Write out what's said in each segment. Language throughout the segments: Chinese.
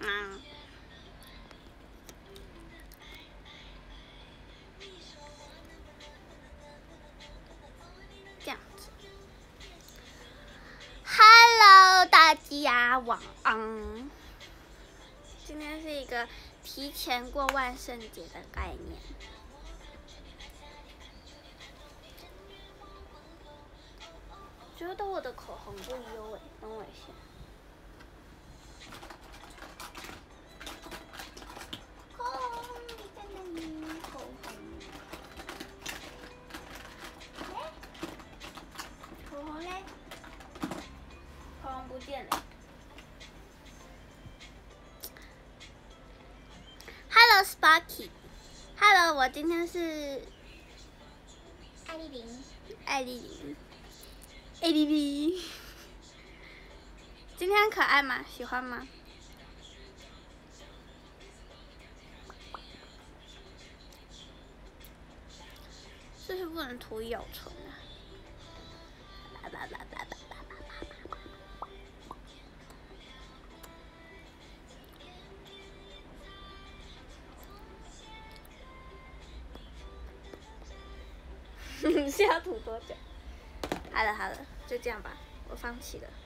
这样子。Hello， 大家晚安。今天是一个提前过万圣节的概念。觉得我的口红不优等我一下。口红你在哪里？口红嘞？口红不见了。Hello Sparky，Hello， 我今天是艾丽玲。今天可爱吗？喜欢吗？是不是不能涂咬唇啊？是要涂多久？好了，就这样吧，我放弃了。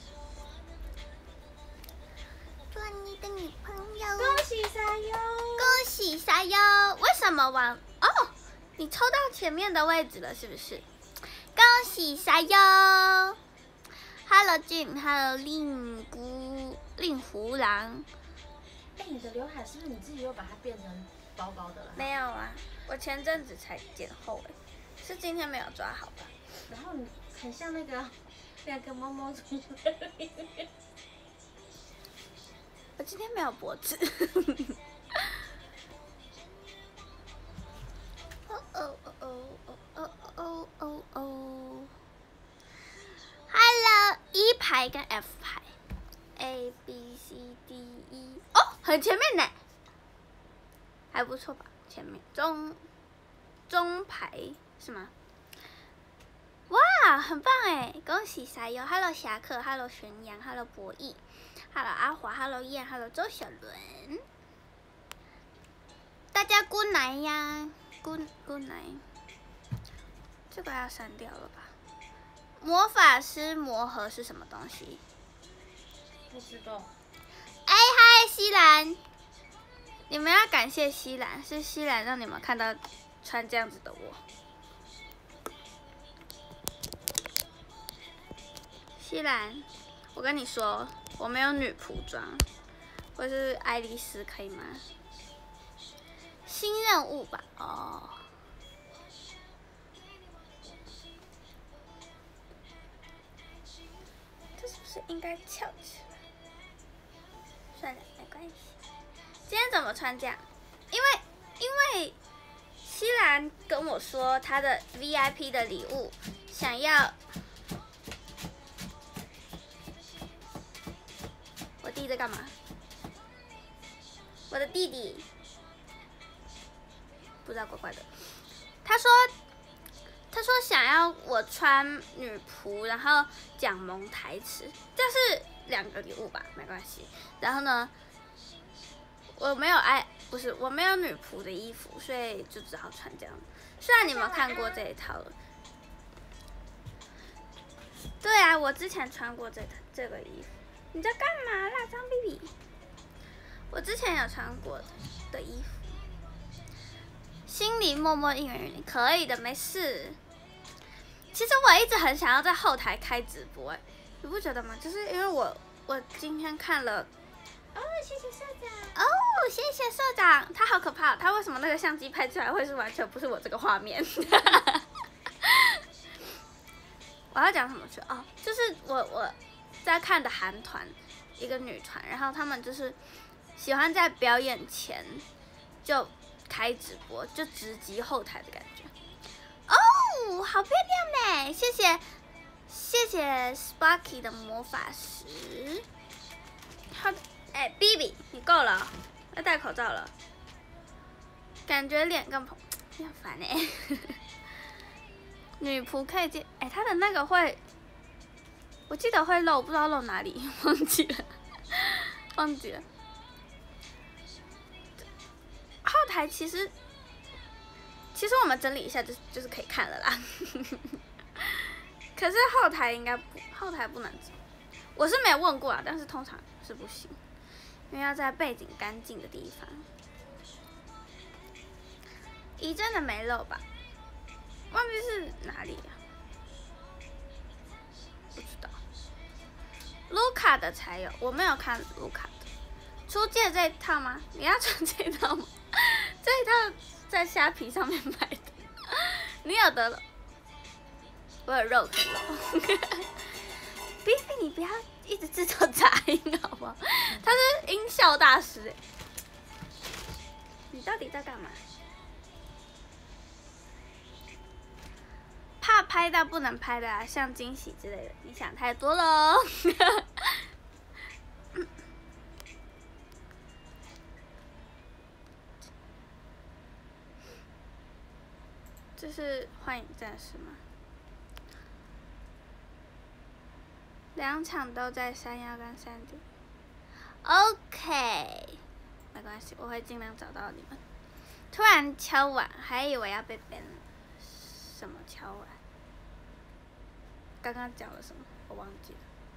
做你的女朋友， 恭喜沙优！ 恭喜沙优！为什么往哦？你抽到前面的位置了，是不是？恭喜沙优 ！Hello Jim，Hello 令狐狼。 你的刘海是不是你自己又把它变成薄薄的了？ 没有啊，我前阵子才剪厚是今天没有抓好吧？ 然后你很像那个两个猫猫出在里面。 我今天没有脖子。Hello， E 排跟 F 排 ，A B C D E， 哦，很前面呢，还不错吧？前面中排是吗？哇，很棒哎！恭喜沙优 ，Hello 侠客 ，Hello 玄阳 ，Hello 博弈 ，Hello 阿华 ，Hello 燕 ，Hello 周小伦，大家 good night 呀 ，good night。这个要删掉了吧？魔法师魔盒是什么东西？ 不知道。 哎嗨，西兰，你们要感谢西兰，是西兰让你们看到穿这样子的我。西兰，我跟你说，我没有女仆装，我是爱丽丝，可以吗？新任务吧，哦。这是不是应该翘起来？算了，没关系。今天怎么穿这样？因为西兰跟我说他的 VIP 的礼物想要。我弟在干嘛？我的弟弟不知道，怪怪的。他说想要我穿女仆，然后讲蒙台词，这是2个礼物吧，没关系。然后呢，我没有女仆的衣服，所以就只好穿这样。虽然你们看过这一套了，对啊，我之前穿过这个衣服。你在干嘛啦，张 BB？ 我之前有穿过的衣服，心里默默应允你，可以的，没事。其实我一直很想要在后台开直播，你不觉得吗？就是因为我今天看了， 哦，谢谢社长。 哦，谢谢社长，他好可怕，他为什么那个相机拍出来会是完全不是我这个画面？我要讲什么去？哦，就是我在看的韩团，一个女团，然后他们就是喜欢在表演前就开直播，就直击后台的感觉。哦，好漂亮呢！谢谢 Sparky 的魔法石。好，BB 你够了，要戴口罩了，感觉脸更红，你很烦哎。女仆可以接，她的那个会，我记得会露，不知道露哪里，忘记了。 台其实我们整理一下就是可以看了啦。可是后台不能走，我是没有问过啊，但是通常是不行，因为要在背景干净的地方。怡真的没漏吧？忘记是哪里啊？不知道。卢卡的才有，我没有看卢卡的。出借这一套吗？你要穿这一套吗？这一套在虾皮上面买的，你有得了？我有肉可以露。比比，你不要一直制造杂音好不好？他是音效大师哎，你到底在干嘛？怕拍到不能拍的啊，像惊喜之类的，你想太多了哦。这是幻影战士吗？2场都在31跟3点。OK， 没关系，我会尽量找到你们。突然敲碗，还以为要被 ban 了。什么敲碗？刚刚讲了什么？我忘记了。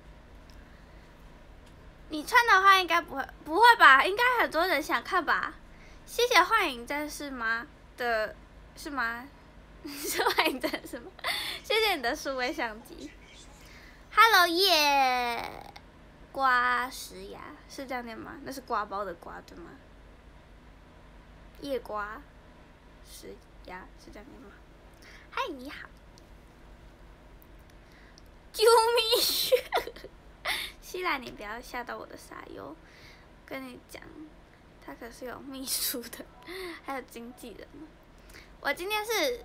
你穿的话应该不会吧？应该很多人想看吧？谢谢幻影战士吗？是吗？是幻影战士吗？谢谢你的数位相机。Hello 耶，瓜石牙是这样念吗？那是瓜包的瓜对吗？夜瓜石牙是这样念吗？嗨，你好。救命！希拉，你不要吓到我的傻优。跟你讲，他可是有秘书的，还有经纪人。我今天是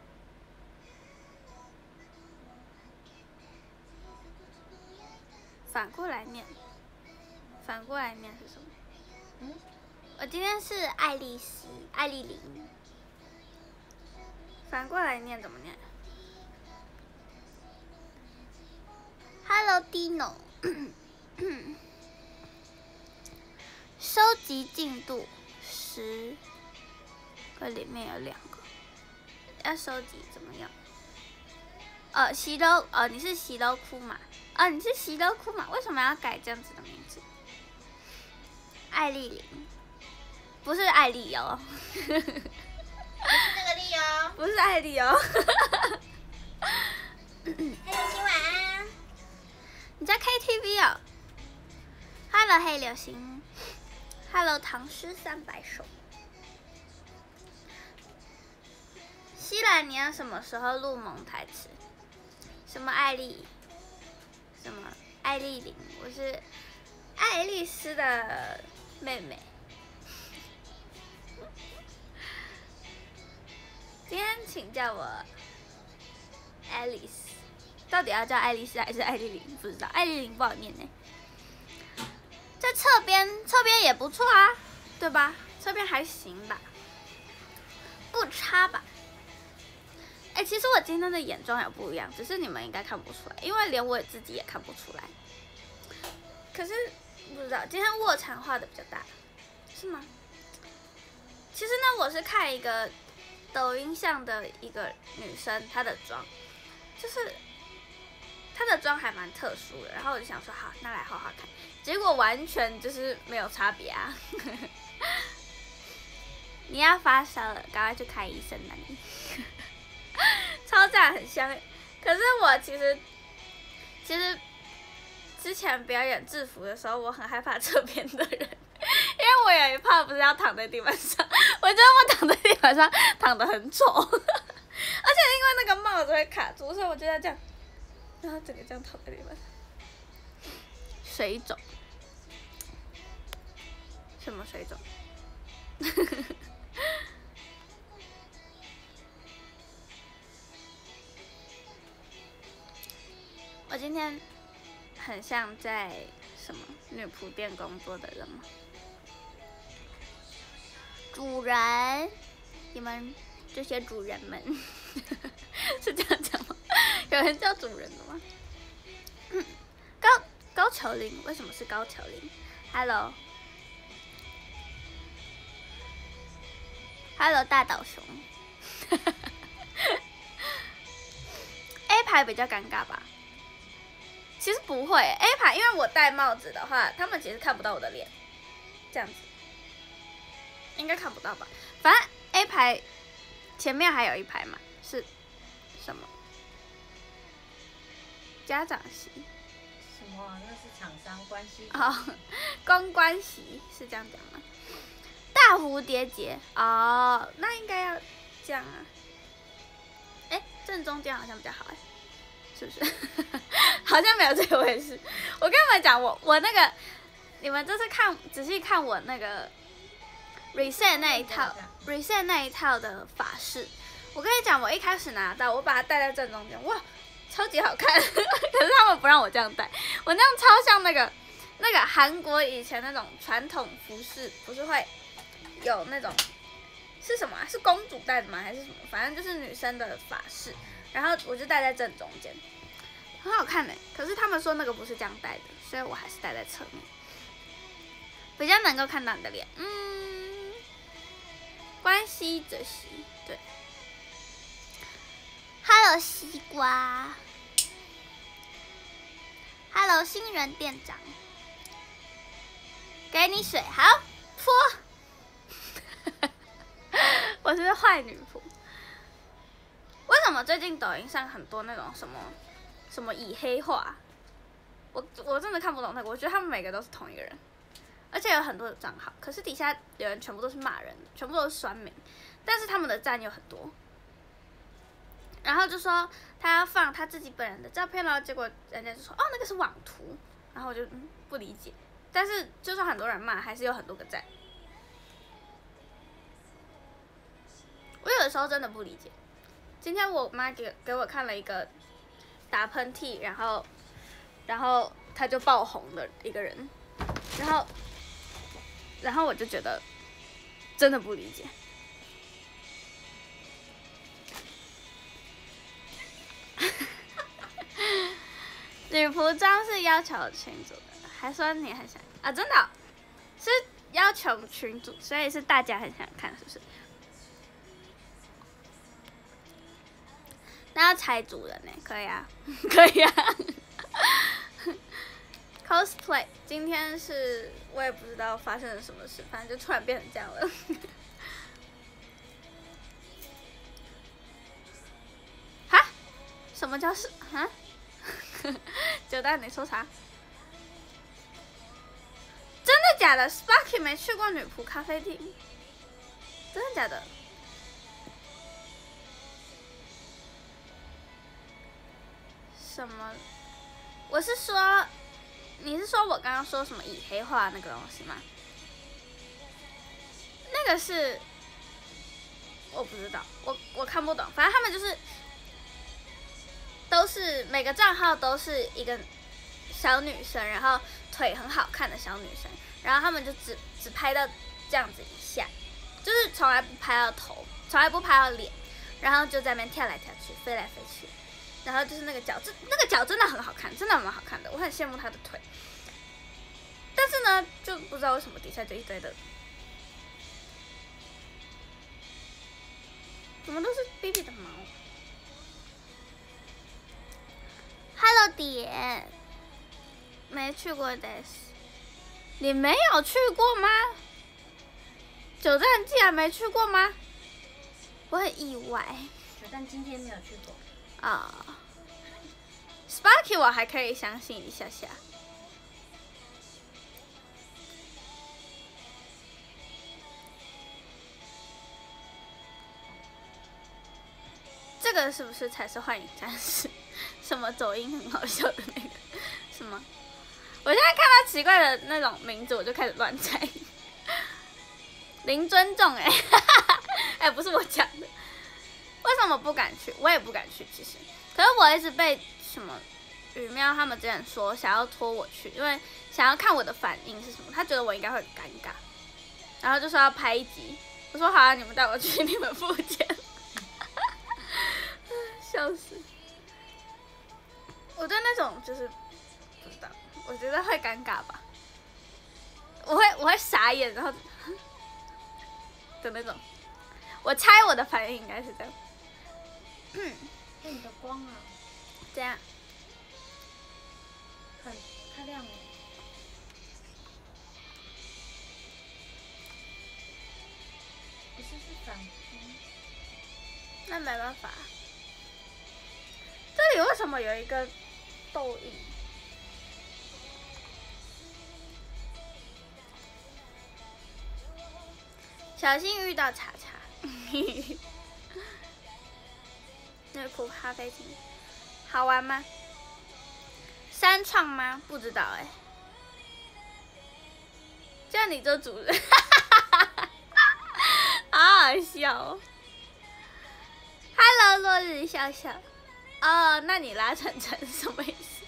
反过来念是什么？我今天是艾丽琳。反过来念怎么念 ？Hello Dino， 收集进度10个，里面有2个，要收集怎么样？你是喜楼库嘛？你是喜楼库嘛？为什么要改这样子的名字？艾丽琳，不是艾丽哦。 不是那个丽哦， 不是艾丽哦。 黑流星晚安。 你在 KTV 哦 ？Hello 黑流星 ，Hello 唐诗300首。希兰，你要什么时候录蒙台词？什么艾丽？什么艾丽琳？我是爱丽丝的妹妹。今天请叫我 Alice， 到底要叫爱丽丝还是艾丽琳？不知道，艾丽琳不好念呢。在侧边也不错啊，对吧？侧边还行吧，不差吧？其实我今天的眼妆也不一样，只是你们应该看不出来，因为连我自己也看不出来。可是不知道，今天卧蚕画的比较大，是吗？其实呢，我是看一个抖音上的一个女生，她的妆，就是她的妆还蛮特殊的，然后我就想说，好，那来画画看，结果完全就是没有差别啊。你要发烧了，赶快去看医生吧你。超赞，很香。可是我其实之前表演制服的时候，我很害怕侧边的人，因为我有一趴不是要躺在地板上，我觉得我躺在地板上躺得很丑，而且因为那个帽子会卡住，所以我就要这样，然后整个这样躺在地板上。水肿？什么水肿？我今天很像在什么女仆店工作的人吗？主人，你们这些主人们是这样讲吗？有人叫主人的吗？高桥林，为什么是高桥林 ？Hello， Hello 大岛熊。A 排比较尴尬吧？其实不会 ，A 排因为我戴帽子的话，他们其实看不到我的脸，这样子应该看不到吧？反正 A 排前面还有一排嘛，是什么？家长席。 什么、啊？那是厂商关系。 哦，公关席是这样讲吗？大蝴蝶结哦，那应该要这样啊。哎，正中间好像比较好哎，是不是？好像没有这回事。我跟你们讲，我那个，你们这次仔细看我那个 reset 那一套的法式。我跟你讲，我一开始拿到，我把它戴在正中间，哇，超级好看。可是他们不让我这样戴，我那样超像那个韩国以前那种传统服饰，不是会有那种是什么啊？是公主戴的吗？还是什么？反正就是女生的发饰，然后我就戴在正中间，很好看呢。可是他们说那个不是这样戴的，所以我还是戴在侧面，比较能够看到你的脸。关西着西，对。Hello 西瓜 ，Hello 新人店长，给你水，好泼。我是坏女仆。为什么最近抖音上很多那种什么以黑化？我真的看不懂那个。我觉得他们每个都是同一个人，而且有很多的账号，可是底下有人全部都是骂人，全部都是酸民，但是他们的赞有很多。然后就说他要放他自己本人的照片了，结果人家就说哦那个是网图，然后我就不理解。但是就算很多人骂，还是有很多个赞。我有的时候真的不理解。今天我妈给我看了一个打喷嚏，然后他就爆红的一个人，然后我就觉得真的不理解。女仆装是要求群主的，还说你很想啊？真的、哦、是要求群主，所以是大家很想看，是不是？那要猜主人呢？可以啊，可以啊。cosplay 今天是我也不知道发生了什么事，反正就突然变成这样了。哈？什么叫是啊？九蛋，你说啥？真的假的 ？Sparky 没去过女仆咖啡厅，真的假的？什么？我是说，你是说我刚刚说什么以黑化那个东西吗？那个是我不知道，我看不懂，反正他们就是都是每个账号都是一个小女生，然后腿很好看的小女生，然后他们就只拍到这样子以下，就是从来不拍到头，从来不拍到脸，然后就在那边跳来跳去，飞来飞去，然后就是那个脚，那个脚真的很好看，真的蛮好看的，我很羡慕她的腿。但是呢，就不知道为什么底下就一堆的，怎么都是 BB 的毛。Hello 点，没去过的，你没有去过吗？九站竟然没去过吗？我很意外。 但今天没有去过。 啊、Sparky 我还可以相信一下下。这个是不是才是幻影战士？什么走音很好笑的那个？是吗？我现在看到奇怪的那种名字，我就开始乱猜。零尊重哎、欸，哎，不是我讲的。为什么不敢去？我也不敢去，其实。可是我一直被什么雨喵他们之前说想要拖我去，因为想要看我的反应是什么，他觉得我应该会很尴尬，然后就说要拍一集。我说好啊，你们带我去，你们付钱。笑死！我对那种就是不知道，我觉得会尴尬吧。我会傻眼，然后的那种。 我猜我的反应应该是这样。 你的光啊， 这样， 太亮了。不是反光。 那没办法。这里为什么有一个痘印？小心遇到查查。内裤咖啡厅，好玩吗？三创吗？不知道哎、叫你做主人，好好笑哦。Hello， 落日笑笑。哦，那你拉晨晨什么意思？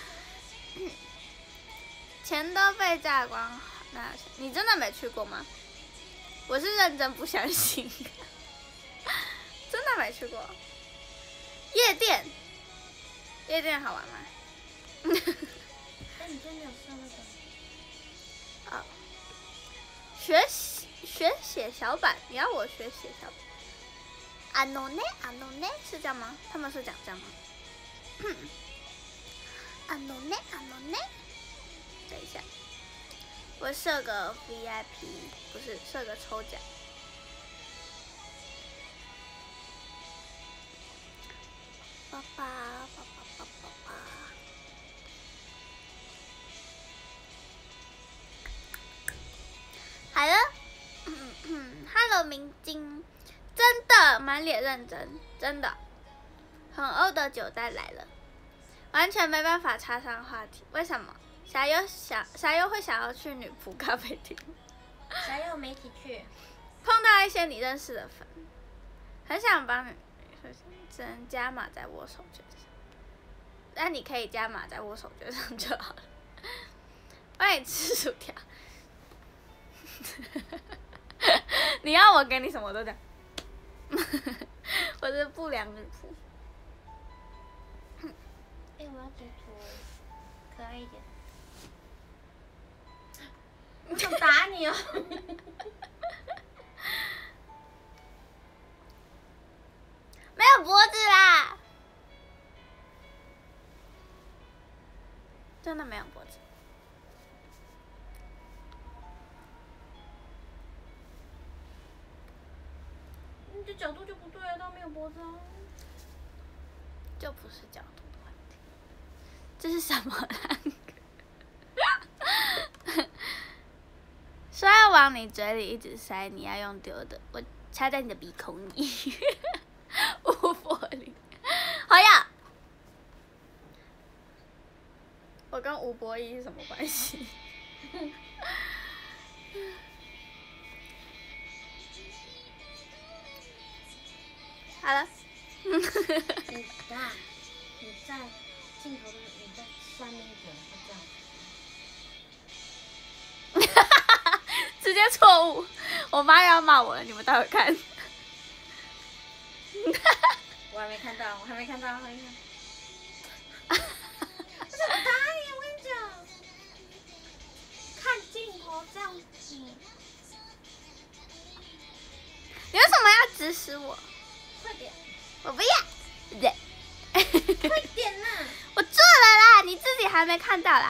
钱都被榨光，那你真的没去过吗？我是认真不相信，真的没去过。夜店，夜店好玩吗？ 哎，你今天没有上那个？ 哦，学写小板，你要我学写小板？阿诺内是这样吗？他们是讲这样吗？阿诺内，等一下，我设个 VIP， 不是设个抽奖。爸爸。好了，Hello 明晶，真的满脸认真，真的，很欧的酒袋来了，完全没办法插上话题，为什么？小优会想要去女仆咖啡厅， 小优媒体去， 碰到一些你认识的粉，很想帮你，只能加码在我手绢上，但你可以加码在我手绢上就好了。帮你吃薯条。你要我给你什么都讲。我是不良女仆。 哎，我要截图，可爱一点。我想打你哦！ 没有脖子啦，真的没有脖子。 你的角度就不对啊，它没有脖子啊。 就不是角度的问题，这是什么啦？说要往你嘴里一直塞，你要用丢的，我插在你的鼻孔里。吴柏林，好呀。我跟吴柏义是什么关系？好了。 你等下，你在镜头的你在下面一点，会这样。 直接错误，我妈要骂我了，你们待会看。 我还没看到。我想打你，我跟你讲，看镜头这样子。 你为什么要指使我？ 快点！ 我不要。对。 快点啦！ 我做了啦，你自己还没看到啦。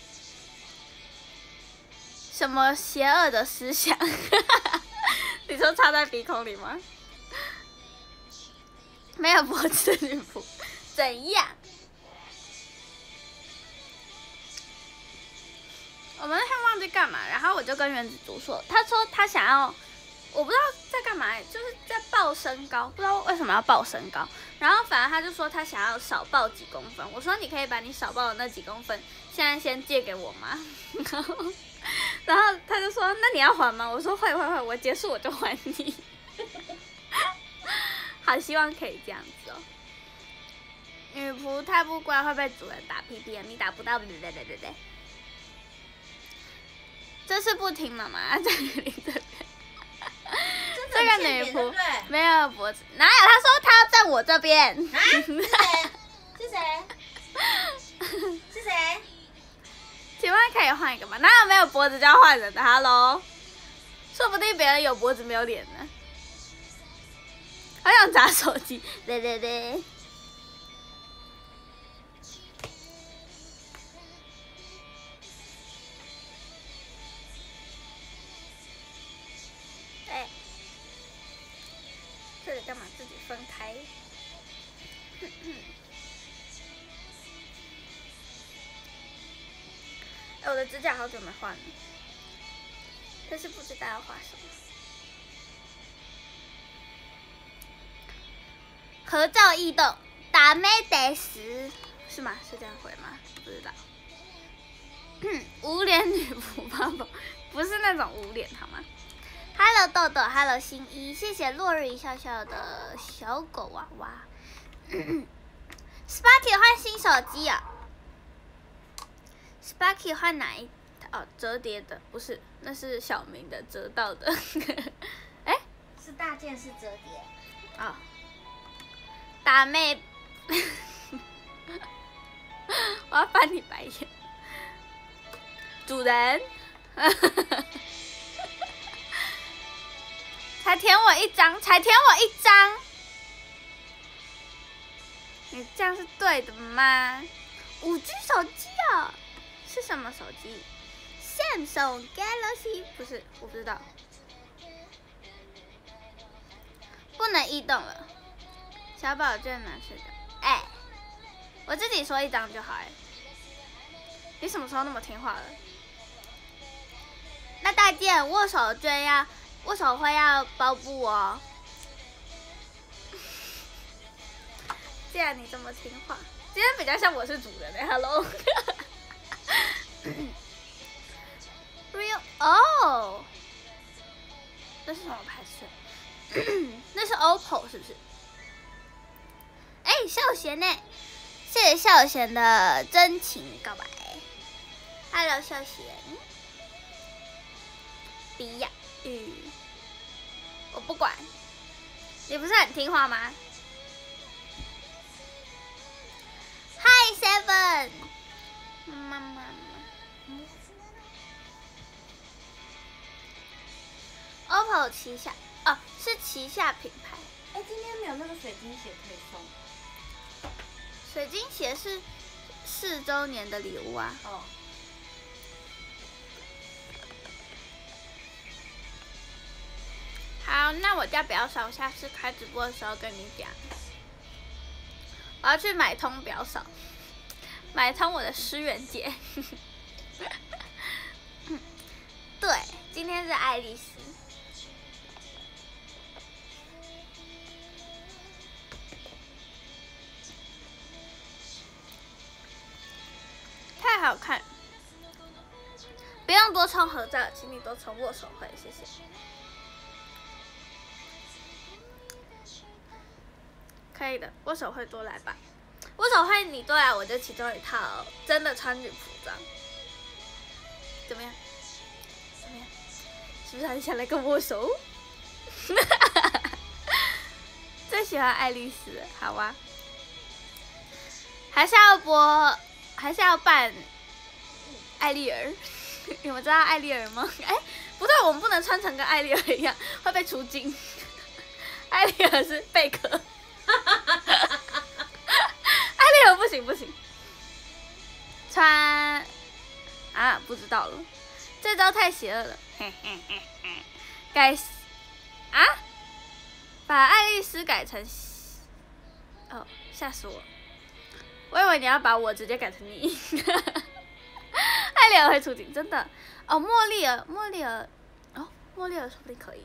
什么邪恶的思想？你说插在鼻孔里吗？没有脖子的女仆，怎样？我们那天忘记干嘛，然后我就跟原子竹说，他说他想要，我不知道在干嘛，就是在报身高，不知道为什么要报身高。然后反正他就说他想要少报几公分，我说你可以把你少报的那几公分现在先借给我吗？然后他就说那你要还吗？我说会，我结束我就还你。好希望可以这样子哦。女仆太不乖会被主人打屁屁，你打不到，对。这是不听妈妈在你这边。这个女仆没有脖子，哪有？他说他要站我这边。 啊？是谁？ 请问可以换一个吗？哪有没有脖子就要换人的 ？Hello， 说不定别人有脖子没有脸呢。 好想砸手机，对对对。哎，这里干嘛自己分开？我的指甲好久没换了，可是不知道要画什么。合照异动，打妹得死是吗？是这样回吗？不知道。无脸女仆爸爸不是那种无脸好吗 ？Hello 豆豆 ，Hello 新一，谢谢落日一笑笑的小狗娃娃。Sparky 换新手机啊！ Sparky 换哪一哦？折叠的不是，那是小明的折到的。哎， 是大件是折叠。 哦，大妹，我要翻你白眼。主人，才填我一张，才填我一张，你这样是对的吗？5G 手机啊！是什么手机 ？Samsung Galaxy 不是，我不知道。不能移动了，小宝卷拿去的。哎，我自己说一张就好哎。你什么时候那么听话了？那大件握手会要包布哦。既然你这么听话，今天比较像我是主人哎 ，Hello。Real 哦，这是什么牌子？那是 OPPO 是不是？哎，孝贤呢？谢谢孝贤的真情告白。Hello， 孝贤。比亚我不管，你不是很听话吗 ？Hi Seven， 妈妈。OPPO 旗下哦，是旗下品牌。 哎，今天没有那个水晶鞋可以送。 水晶鞋是4周年的礼物啊。 哦。 好，那我家表嫂下次开直播的时候跟你讲，我要去买通表嫂，买通我的诗媛姐。对，今天是爱丽丝。太好看，不用多冲合照，请你多冲握手会，谢谢。可以的，握手会多来吧。握手会你多来，我就其中一套真的穿女仆装，怎么样？怎么样？是不是很想来跟我握手？最喜欢爱丽丝，好啊。还是要扮艾丽儿，你们知道艾丽儿吗？哎，不对，我们不能穿成跟艾丽儿一样，会被出镜。艾丽儿是贝壳，艾丽儿不行不行，穿啊不知道了，这招太邪恶了，嘿嘿嘿嘿，改啊，把爱丽丝改成哦，吓死我！我以为你要把我直接改成你。艾丽儿会出镜，真的哦。茉莉儿哦，茉莉儿说不定可以。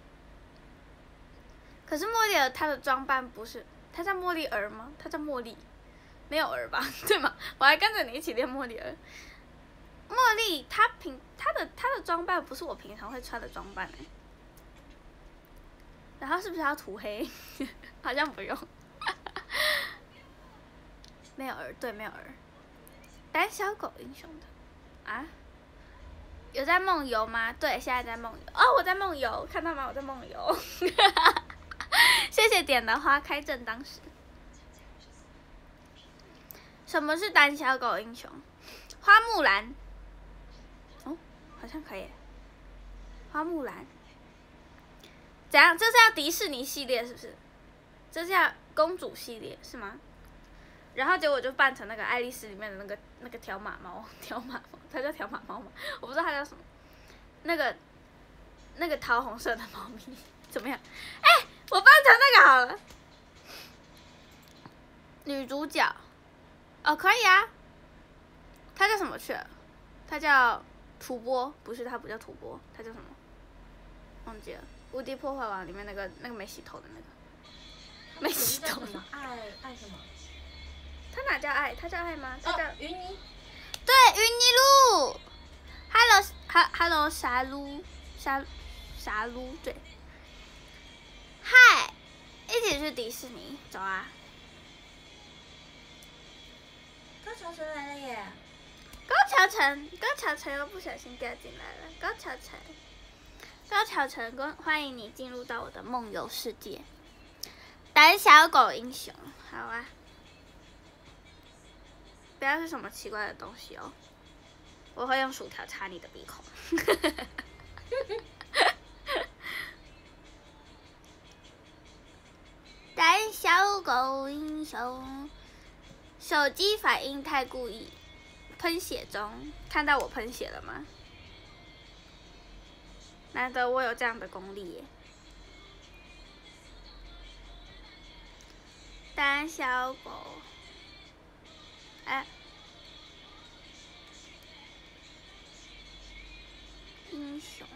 可是茉莉儿她的装扮不是，她叫茉莉儿吗？她叫茉莉，没有儿吧？对吗？我还跟着你一起练茉莉儿。茉莉她的装扮不是我平常会穿的装扮哎。然后是不是要涂黑？好像不用。没有儿，对，没有儿。胆小狗英雄的啊？有在梦游吗？对，现在在梦游。哦，我在梦游，看到吗？我在梦游。谢谢点的花开正当时。什么是胆小狗英雄？花木兰。哦，好像可以。花木兰。怎样？这是要迪士尼系列是不是？ 这叫公主系列是吗？然后结果就扮成那个爱丽丝里面的那个条码猫，它叫条码猫吗？我不知道它叫什么。那个桃红色的猫咪怎么样？哎，我扮成那个好了。女主角，哦，可以啊。它叫什么去了？它叫土波，不是，它不叫土波，它叫什么？忘记了。无敌破坏王里面那个没洗头的那个，没洗头的。 爱什么？ 他哪叫爱？他叫爱吗？他叫云妮。 对，云妮露。Hello， 沙撸，对。嗨，一起去迪士尼，走啊！ 高桥成来了耶！ 高桥成又不小心掉进来了。高桥成，欢迎你进入到我的梦游世界。胆小狗英雄，好啊。不要是什么奇怪的东西哦，我会用薯条插你的鼻孔。胆小狗英雄，手机反应太故意，喷血中，看到我喷血了吗？难得我有这样的功力耶。胆小狗。哎，英雄，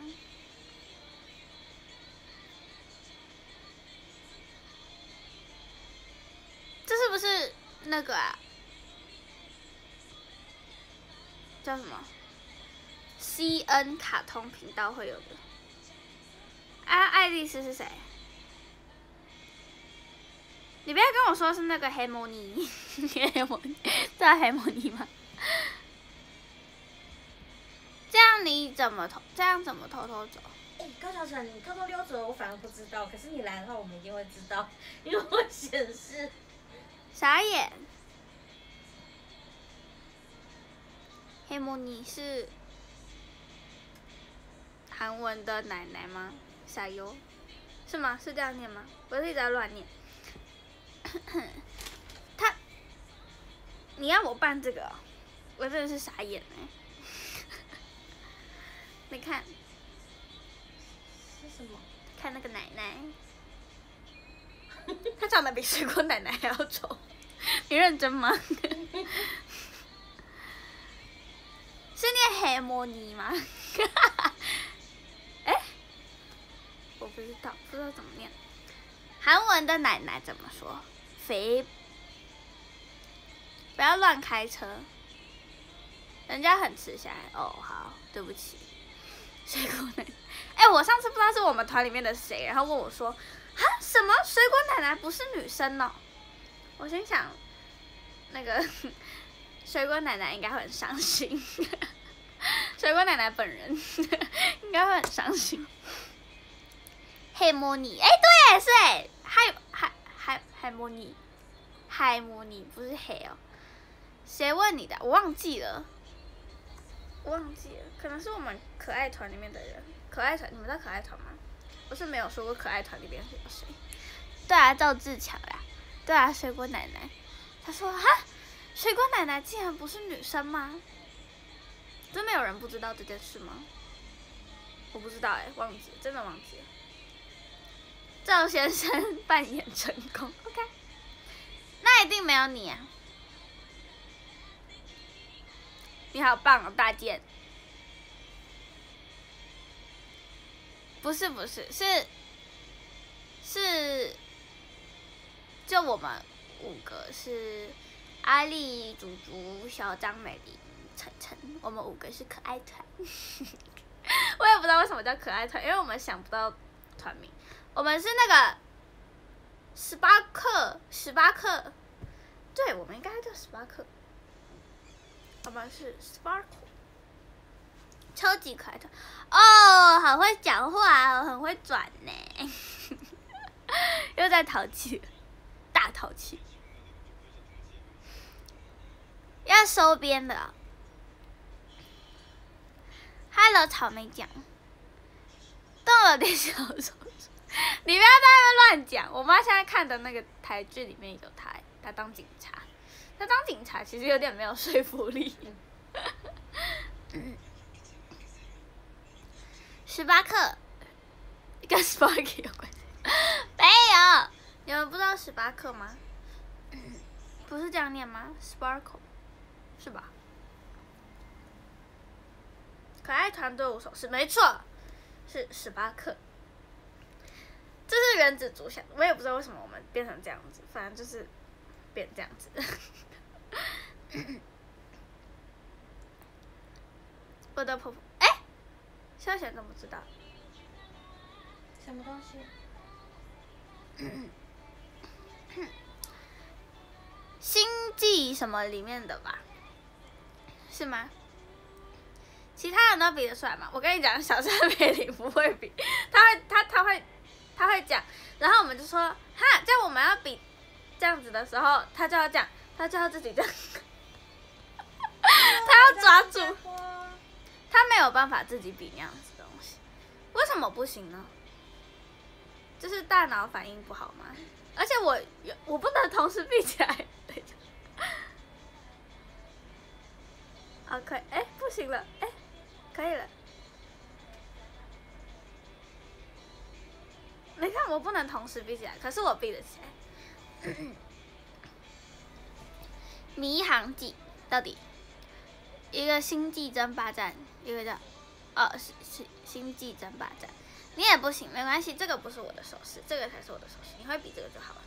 这是不是那个啊？叫什么 ？CN 卡通频道会有的。啊，爱丽丝是谁？你不要跟我说是那个黑魔尼，黑魔尼，知道黑魔尼吗？这样怎么偷偷走？ 高桥成，你偷偷溜走，我反而不知道。可是你来的话，我们一定会知道，因为会显示。 傻眼。黑魔尼是韩文的奶奶吗？傻优，是吗？是这样念吗？我是一直在乱念。你让我扮这个、哦，我真的是傻眼哎！你看， 是什么？ 看那个奶奶，她长得比水果奶奶还要丑，你认真吗？是念黑魔尼吗？哎，我不知道怎么念。韩文的奶奶怎么说？肥。不要乱开车，人家很吃香。哦，好，对不起。水果奶奶，哎，我上次不知道是我们团里面的谁，然后问我说，啊，什么水果奶奶不是女生哦？我心想，那个水果奶奶应该会很伤心，水果奶奶本人应该会很伤心。黑魔尼，哎，对，是哎，海魔尼，海魔尼不是黑哦。谁问你的？我忘记了，可能是我们可爱团里面的人。可爱团，你们知道可爱团吗？不是没有说过可爱团里面有谁？对啊，赵志强啦。对啊，水果奶奶。他说哈，水果奶奶竟然不是女生吗？真的有人不知道这件事吗？我不知道哎，忘记了，真的忘记了。赵先生扮演成功 ，OK。那一定没有你啊！你好棒哦，大健。不是，是，就我们5个是阿丽、竹竹、小张、美丽、晨晨，我们5个是可爱团。我也不知道为什么叫可爱团，因为我们想不到团名。我们是那个18克，对，我们应该叫18克。我们是 Sparkle， 超级可爱的哦，好会讲话哦，很会转呢，又在淘气，大淘气，要收编的、哦。Hello， 草莓酱，动了点小手指。 你不要在那边乱讲。我妈现在看的那个台剧里面有她当警察，她当警察其实有点没有说服力。18克跟 Sparky 有关系？没有，你们不知道18克吗？不是这样念吗 ？Sparkle 是吧？可爱团队舞手势，没错，是18克。这是原子族想，我也不知道为什么我们变成这样子，反正就是变这样子。我的婆婆，萧贤怎么知道？ 什么东西？ 星际什么里面的吧？是吗？其他人都比得出来吗？我跟你讲，小山美里不会比，他会讲，然后我们就说哈，这样我们要比这样子的时候，他就要这样，他就要自己这样，他要抓住，他没有办法自己比那样子的东西，为什么不行呢？就是大脑反应不好吗？而且我不能同时闭起来，等一下。OK， 不行了，可以了。你看我不能同时闭起来，可是我闭得起来。迷航记到底一个星际争霸战，一个叫星际争霸战。你也不行，没关系，这个不是我的手势，这个才是我的手势，你会比这个就好了。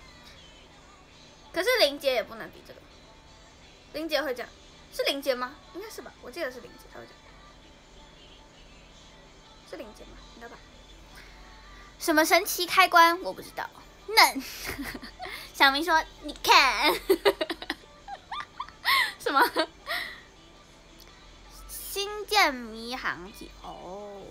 可是林杰也不能比这个，林杰会这样，是林杰吗？应该是吧，我记得是林杰，他会这样，是林杰吗？应该吧。什么神奇开关？我不知道。嫩，小明说：“你看，什么星舰迷航记？哦。”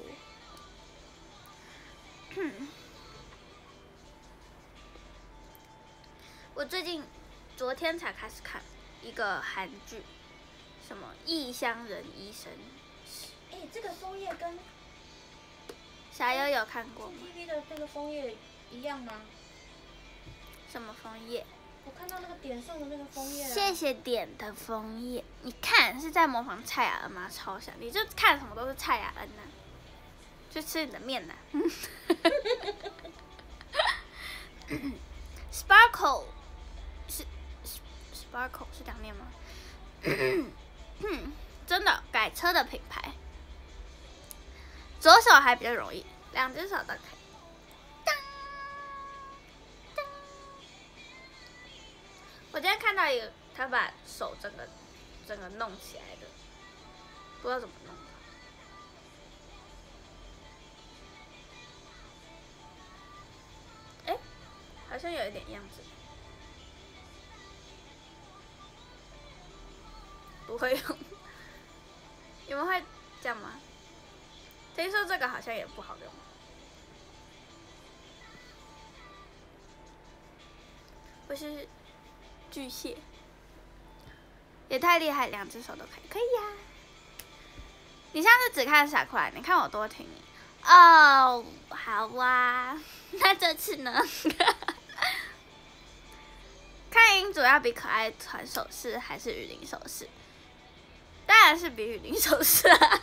我昨天才开始看一个韩剧，什么《异乡人医生》。 这个枫叶跟小优有看过吗 TV 的那个枫叶一样吗？ 什么枫叶？ 我看到那个点上的那个枫叶、 谢谢点的枫叶，你看是在模仿蔡雅恩吗？超像，你就看什么都是蔡雅恩呐、就吃你的面呐、Sparkle 是 Sparkle 是这样念吗？真的改车的品牌，左手还比较容易，两只手都可以。我今天看到一个，他把手整个弄起来的，不知道怎么弄的。好像有一点样子。不会用，你们会这样吗？听说这个好像也不好用。我是巨蟹，也太厉害，两只手都可以，可以呀、你上次只看傻酷来，你看我多听你。哦，好啊，那这次呢？看音主要比可爱团手势还是雨林手势？当然是比雨林手势啊！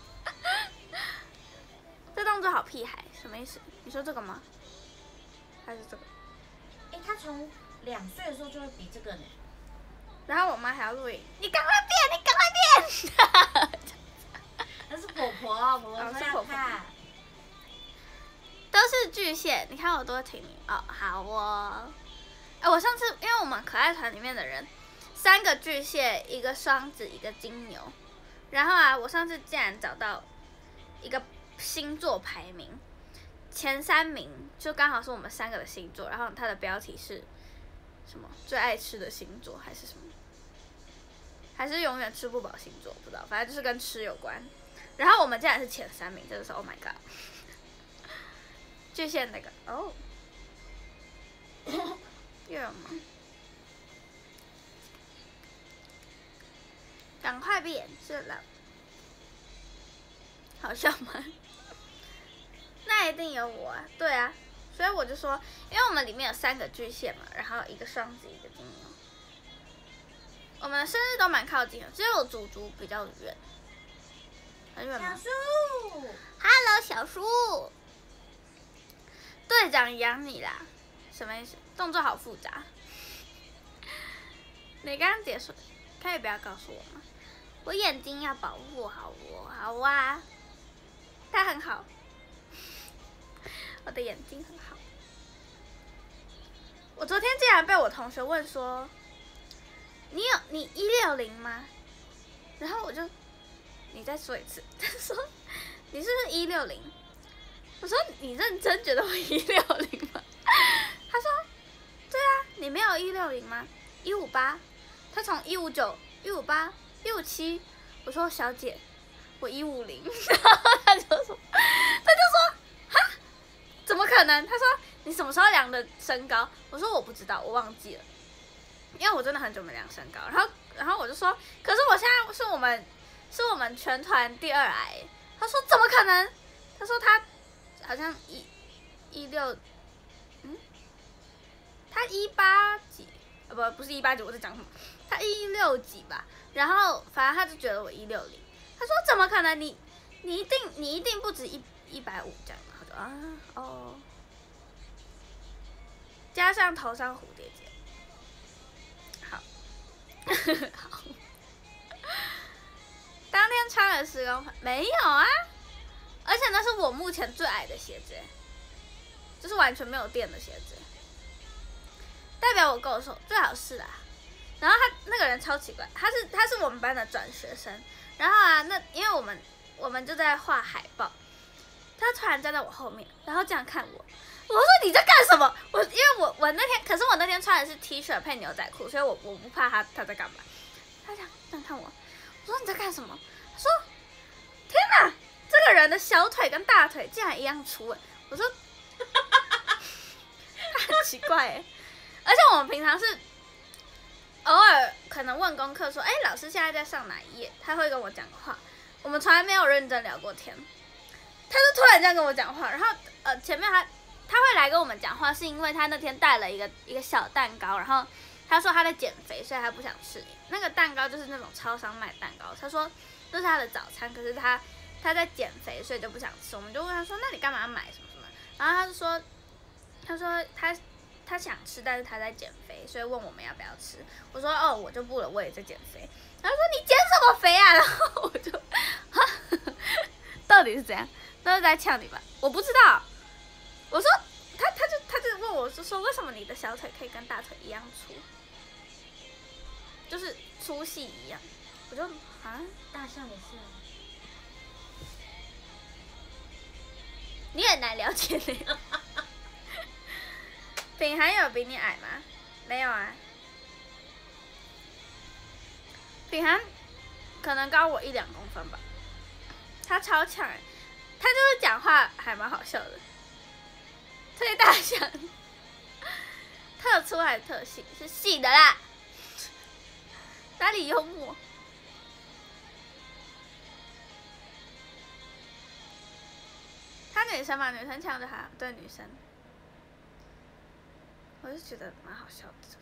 这动作好屁孩，什么意思？你说这个吗？还是这个？ 他从2岁的时候就会比这个呢。 然后我妈还要录影，你赶快变，你赶快变！ 那是婆婆，婆婆说要看。 都是巨蟹，你看我多挺你哦，好哦。我上次因为我们可爱团里面的人，3个巨蟹，一个双子，一个金牛，然后啊，我上次竟然找到一个星座排名，前3名就刚好是我们3个的星座，然后它的标题是什么？最爱吃的星座还是什么？还是永远吃不饱星座？不知道，反正就是跟吃有关。然后我们竟然是前3名，真的是 Oh my god！ 巨蟹那个哦，有人吗？赶快变颜色了，好笑吗？那那一定有我啊，对啊，所以我就说，因为我们里面有3个巨蟹嘛，然后一个双子，一个金牛，我们的生日都蛮靠近的，只有祖祖比较远，很远吗？ 小树 Hello， 小叔，队长养你啦，什么意思？动作好复杂。你刚刚结束，可以不要告诉我吗？我眼睛要保护好我，好啊。它很好，我的眼睛很好。我昨天竟然被我同学问说：“你160吗？”然后我就，你再说一次。他说：“你是不是160？”我说：“你认真觉得我160吗？”他说：“对啊，你没有160吗？158。”他从159、158、157，我说：“小姐，我150。”然后他就说：“哈，怎么可能？”他说：“你什么时候量的身高？”我说：“我不知道，我忘记了，因为我真的很久没量身高。”然后我就说：“可是我现在是我们全团第2矮。”他说：“怎么可能？”他说他好像16，他18几，不是18几，我在讲什么？他16几吧。然后反正他就觉得我160，他说：“怎么可能？你一定不止150这样。”他就啊哦，加上头上蝴蝶结，好，好。当天穿了10公分，没有啊，而且那是我目前最矮的鞋子，就是完全没有垫的鞋子，代表我够瘦，最好是啦。然后他那个人超奇怪，他是我们班的转学生，然后啊，那因为我们就在画海报，他突然站在我后面，然后这样看我，我说你在干什么？因为我那天，可是我那天穿的是 T 恤配牛仔裤，所以我不怕他在干嘛。他这样看我，我说你在干什么？他说天哪，这个人的小腿跟大腿竟然一样粗哎！我说他很奇怪哎，而且我们平常是偶尔可能问功课说，哎，老师现在在上哪一页，他会跟我讲话，我们从来没有认真聊过天。他就突然这样跟我讲话，然后前面他会来跟我们讲话，是因为他那天带了一个小蛋糕，然后他说他在减肥，所以他不想吃那个蛋糕，就是那种超商卖蛋糕。他说这是他的早餐，可是他在减肥，所以就不想吃。我们就问他说，那你干嘛买什么什么？然后他说他想吃，但是他在减肥，所以问我们要不要吃。我说哦，我就不了，我也在减肥。他说你减什么肥啊？然后我就到底是怎样？那是在呛你吧？我不知道。我说他就问我说为什么你的小腿可以跟大腿一样粗，就是粗细一样。我就啊， 大象也是。 你很难了解呢。品涵有比你矮吗？没有啊。品涵可能高我1-2公分吧。他超强哎，他就是讲话还蛮好笑的。推大象，特粗还是特细？是细的啦。哪里幽默？他女生嘛，女生呛着他，对女生。我就觉得蛮好笑的这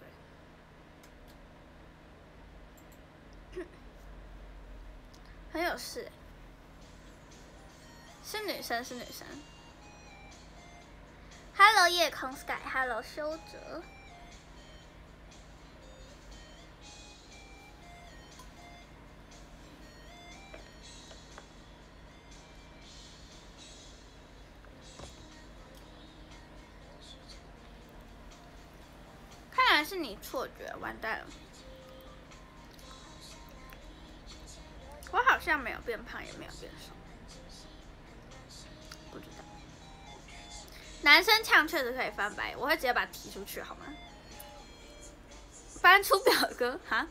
个人，很有事是女生。Hello 夜空 Sky，Hello 修哲。看来是你错觉，完蛋了。我好像没有变胖，也没有变瘦，不知道。男生呛确实可以翻白，我会直接把他踢出去，好吗？翻出表哥哈。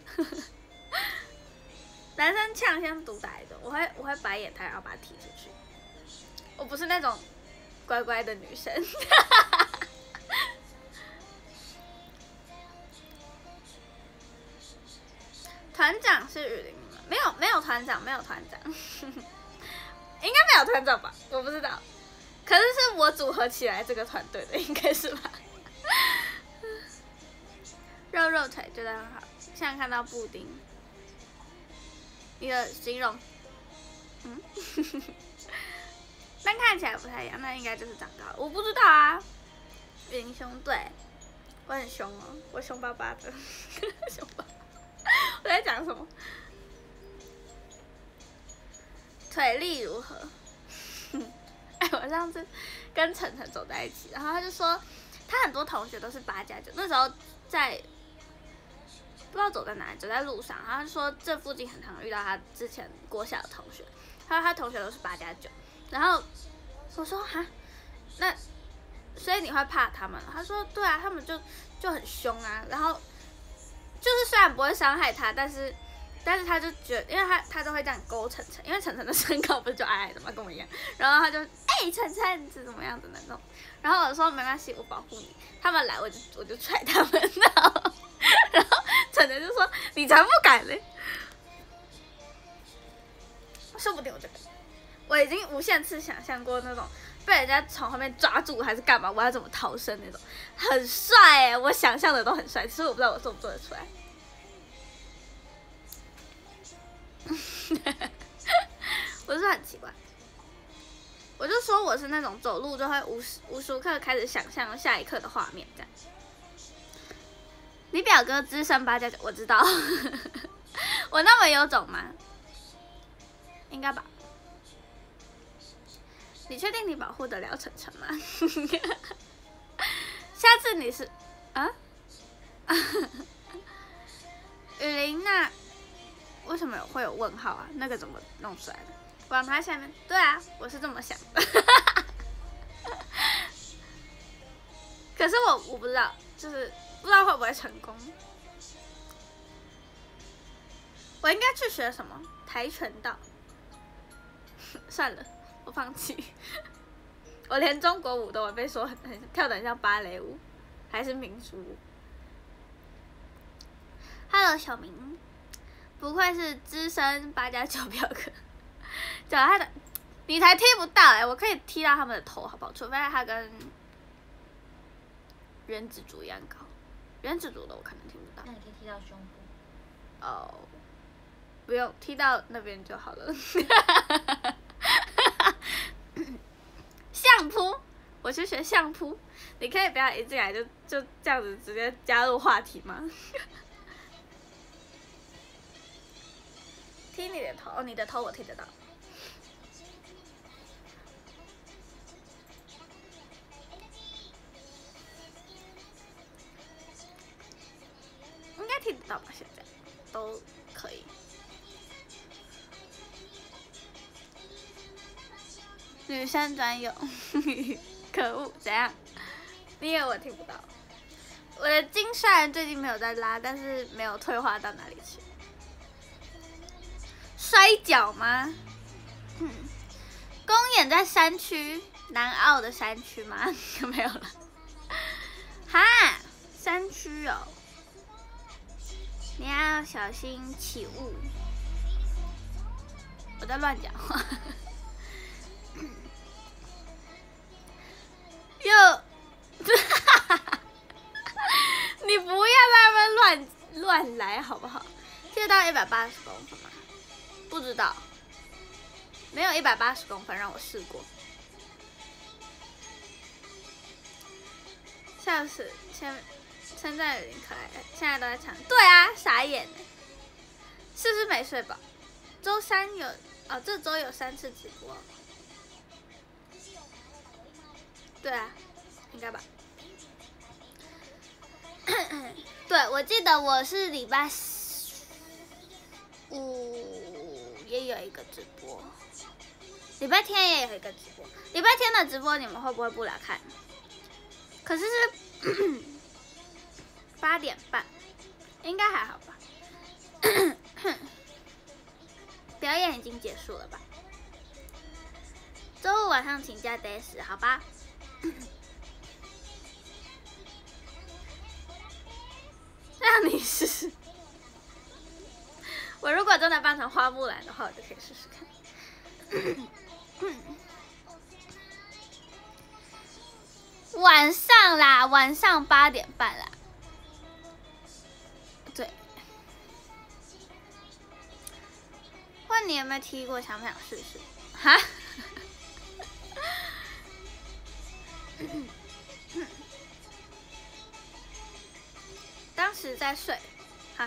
男生呛先毒打一顿，我会白眼他，然后把他踢出去。我不是那种乖乖的女生。团长是雨林吗？没有团长，应该没有团长吧？我不知道。 可是是我组合起来这个团队的，应该是吧？肉肉腿觉得很好，现在看到布丁，你的形容，但看起来不太一样，那应该就是长高了，我不知道啊。云兄，对，我很凶哦，我凶巴巴的，凶巴巴。我在讲什么？腿力如何？哎，我上次跟晨晨走在一起，然后他就说，他很多同学都是8+9，那时候在不知道走在哪里，走在路上，然后他就说这附近很常遇到他之前国小的同学，他说他同学都是8+9，然后我说哈，那所以你会怕他们？他说对啊，他们就很凶啊，然后就是虽然不会伤害他，但是他就觉得，因为他都会这样勾晨晨，因为晨晨的身高不是就矮矮的嘛，跟我一样，然后他就晨晨你是怎么样的那种，然后我说没关系，我保护你，他们来我就踹他们，然后晨晨就说你才不敢嘞，说不定我就敢，我已经无限次想象过那种被人家从后面抓住还是干嘛，我要怎么逃生那种，很帅哎，我想象的都很帅，其实我不知道我做不做得出来。我是很奇怪，我就说我是那种走路就会无时无刻开始想象下一刻的画面这样。你表哥资深8+9，我知道，我那么有种吗？应该吧。你确定你保护得了晨晨吗？下次你是啊？雨林那为什么会有问号啊？那个怎么弄出来的？往它下面。对啊，我是这么想的。可是我不知道，就是不知道会不会成功。我应该去学什么跆拳道？算了，我放弃。我连中国舞都有被说很跳得很像芭蕾舞，还是民族舞。Hello， 小明，不愧是资深8+9表哥。讲他的，你才踢不到哎、我可以踢到他们的头，好不好？除非他跟原子族一样高，原子族的我可能踢不到。 那你可以踢到胸部。 哦，不用踢到那边就好了。相扑，我去学相扑。你可以不要一进来就这样子直接加入话题吗？踢你的头，哦，你的头我踢得到。应该踢得到吧？现在都可以。女生专用，可恶，怎样？你以为我听不到？我的筋虽然最近没有在拉，但是没有退化到哪里去。摔跤吗？公演在山区，南澳的山区吗？没有了。哈，山区哦，你要小心起雾。我在乱讲话。又，你不要在那边乱来好不好？贴到180公分吗？不知道，没有180公分，让我试过。笑死，称赞有点可爱，现在都在唱。对啊，傻眼呢，是不是没睡饱？周3有哦，这周有3次直播。对啊，应该吧。对，我记得我是礼拜5也有一个直播，礼拜天也有一个直播。礼拜天的直播你们会不会不来看？可是是8点半，应该还好吧。表演已经结束了吧？周5晚上请假得死，好吧？让你试试。我如果真的扮成花木兰的话，我就可以试试看。 晚上啦，晚上8点半啦。对。问你有没有踢过，想不想试试？哈？当时在睡，哈？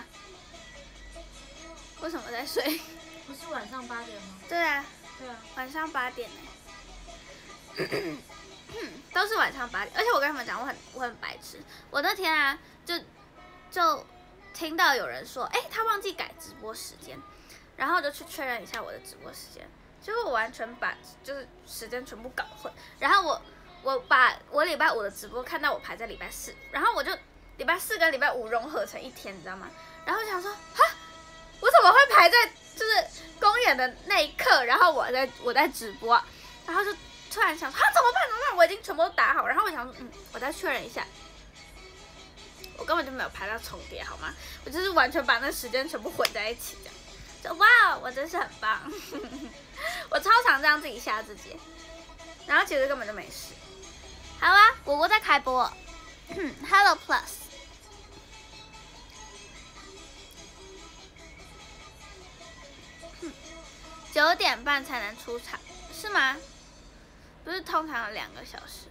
为什么在睡？ 不是晚上8点吗？ 对啊， 对啊， 晚上8点呢。都是晚上8点，而且我跟他们讲，我很白痴。我那天啊，就听到有人说，他忘记改直播时间，然后我就去确认一下我的直播时间，结果我完全把就是时间全部搞混。然后我把我礼拜5的直播看到我排在礼拜4，然后我就礼拜4跟礼拜5融合成一天，你知道吗？然后我想说，哈，我怎么会排在就是公演的那一刻，然后我在直播啊，然后就突然想说，怎么办？我已经全部都打好，然后我想说，我再确认一下，我根本就没有排到重叠，好吗？我就是完全把那时间全部混在一起，这样，就哇，我真是很棒，我超常这样自己吓自己，然后其实根本就没事。好啊，我在开播，Hello Plus。9点半才能出场，是吗？不是通常有2个小时。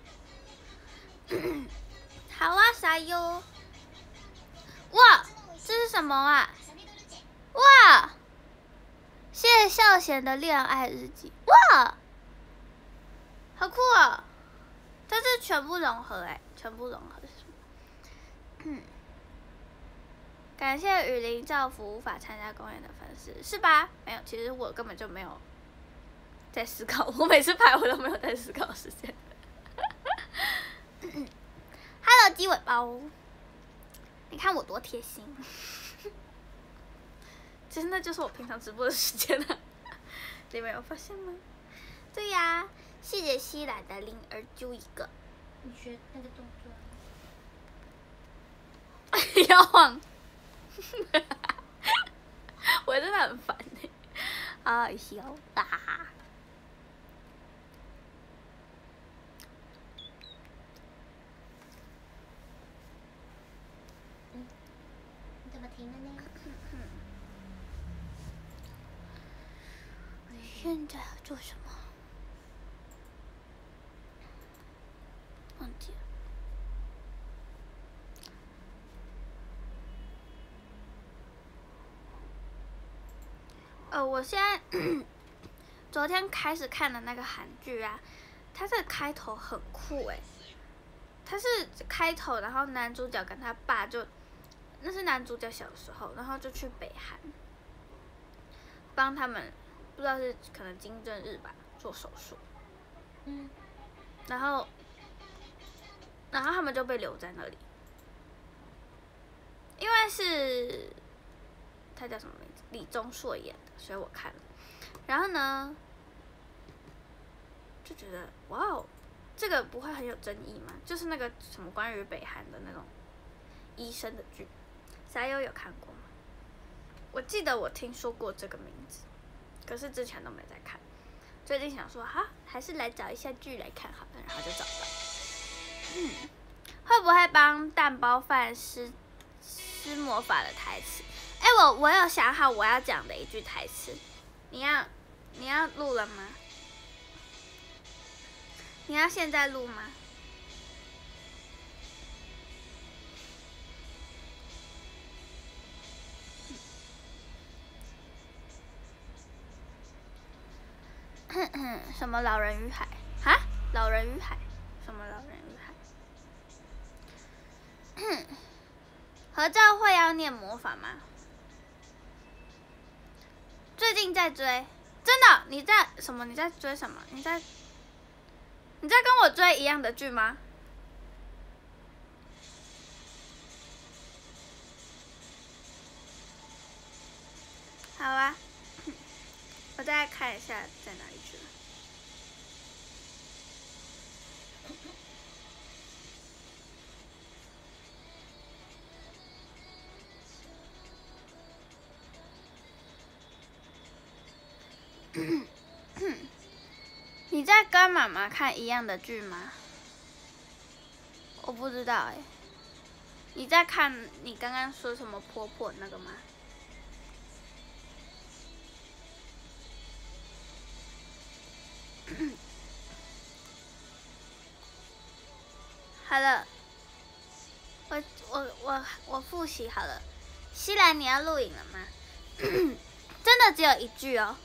好啊，啥哟？哇，这是什么啊？哇，谢孝贤的恋爱日记，哇，好酷哦！这是全部融合全部融合是什么？感谢雨林造福无法参加公演的粉丝，是吧？没有，其实我根本就没有在思考，我每次拍我都没有在思考时间。Hello， 鸡尾包，你看我多贴心。其实那就是我平常直播的时间啊，你们有发现吗？对呀，谢谢西来的灵儿揪一个。 你学那个动作。 要晃。我真的很烦哎，笑啊！ 你怎么停了呢？ 现在要做什么？忘记了。我现在昨天开始看的那个韩剧啊，它这个开头很酷它是开头，然后男主角跟他爸那是男主角小时候，然后就去北韩帮他们，不知道是可能金正日吧做手术，然后他们就被留在那里，因为是他叫什么名字？李钟硕演的，所以我看了。然后呢，就觉得哇哦，这个不会很有争议吗？就是那个什么关于北韩的那种医生的剧，沙优有看过吗？我记得我听说过这个名字，可是之前都没在看。最近想说还是来找一下剧来看好了，然后就找到。会不会帮蛋包饭施魔法的台词？我有想好我要讲的一句台词，你要录了吗？你要现在录吗？什么老人与海？老人与海？什么老人与海？合照会要念魔法吗？最近在追，真的？你在什么？你在追什么？你在跟我追一样的剧吗？好啊，我再看一下在哪里去了。你在跟妈妈看一样的剧吗？ 我不知道哎。你在看你刚刚说什么婆婆那个吗？好了，我复习好了。西兰，你要录影了吗？真的只有一句哦。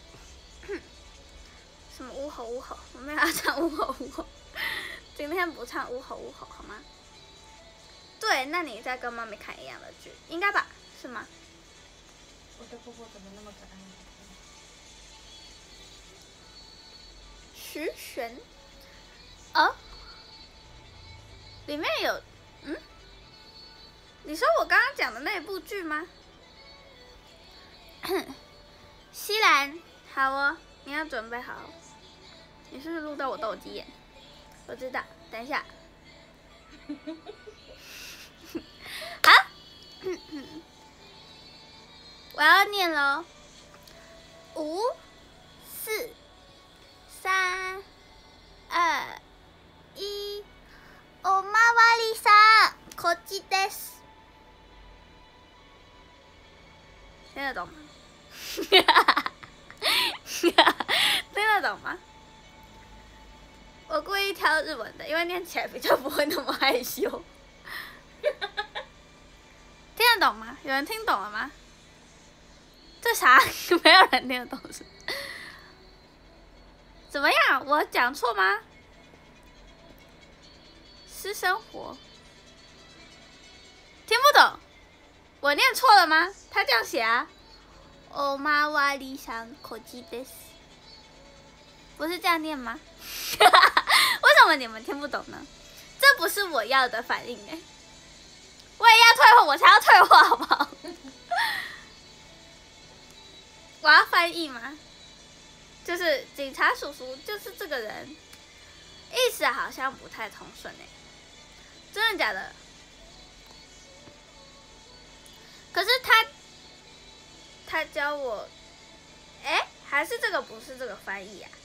什么呜吼呜吼？我没有要唱呜吼呜吼，今天不唱呜吼呜吼好吗？对，那你在跟妈咪看一样的剧，应该吧？是吗？ 我的婆婆怎么那么可爱？ 徐玄，哦，里面有，你说我刚刚讲的那部剧吗？西兰，好哦，你要准备好。你是不是录到我斗鸡眼？我知道，等一下。好，我要念喽。5、4、3、2、1。おまわりさん、こっちです。听得懂吗？听得懂吗？我故意挑日文的，因为念起来比较不会那么害羞。听得懂吗？有人听懂了吗？这啥？没有人听得懂是？怎么样？我讲错吗？私生活？听不懂？我念错了吗？他这样写啊。おまわりさんこっちです。不是这样念吗？为什么你们听不懂呢？这不是我要的反应哎！我也要退货，我才要退货好不好？我要翻译吗？就是警察叔叔就是这个人，意思好像不太通顺哎，真的假的？可是他教我，哎，还是这个不是这个翻译啊？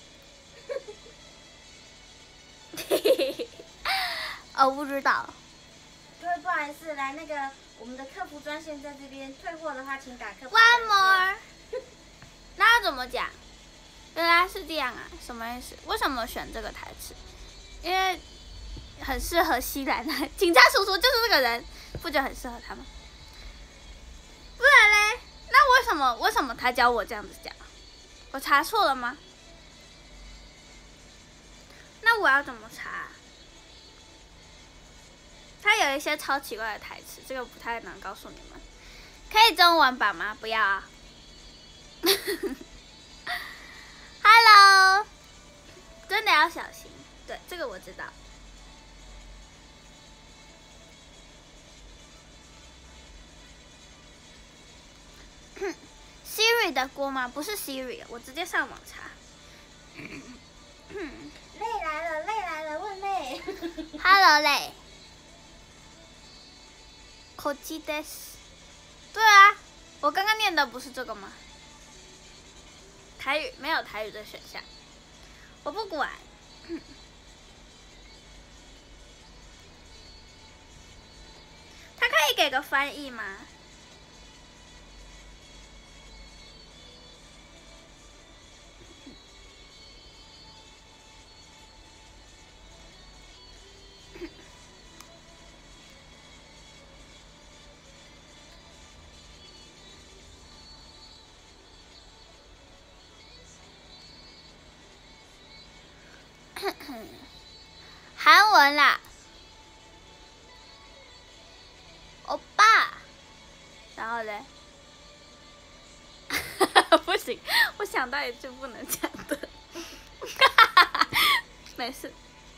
我不知道。 各位不好意思，来那个我们的客服专线在这边，退货的话请打客服。 One more。那要怎么讲？原来是这样啊，什么意思？为什么选这个台词？因为很适合西兰啊，警察叔叔就是这个人，不觉得很适合他吗？不然嘞，那为什么他教我这样子讲？我查错了吗？那我要怎么查？他有一些超奇怪的台词，这个不太能告诉你们。可以中文版吗？不要啊。Hello， 真的要小心。对，这个我知道。Siri 的锅吗？不是 Siri， 我直接上网查。 累来了，问累。 Hello 累。こっちです。对啊，我刚刚念的不是这个吗？台语没有台语的选项，我不管。他可以给个翻译吗？韩文啦，欧巴，然后嘞，不行，我想到一句不能讲的，没事。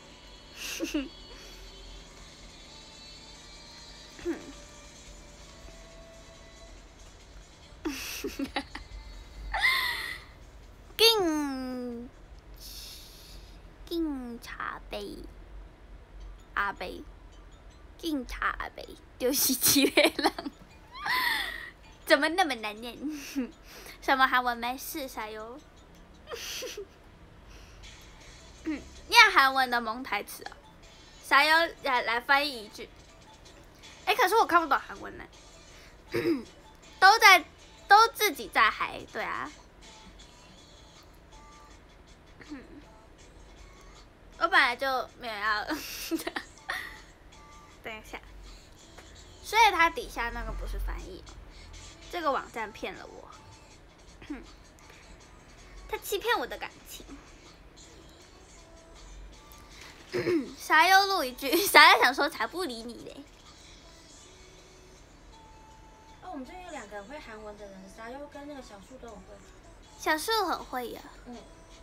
警察杯，阿杯，警察阿杯，就是七月浪。怎么那么难念？什么韩文没事噻哟。念韩文的蒙台词哦。 傻优来翻译一句。哎，可是我看不懂韩文呢。都自己在嗨，对啊。我本来就没有要。等一下，所以它底下那个不是翻译，这个网站骗了我。他欺骗我的感情。傻优录一句，傻优想说才不理你嘞。 哦，我们这边有2个会韩文的人，傻优跟那个小树都很会。 小树很会呀。 嗯。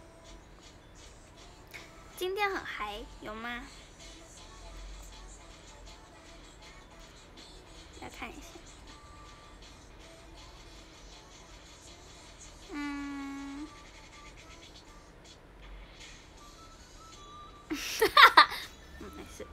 今天很嗨，有吗？来看一下。没事。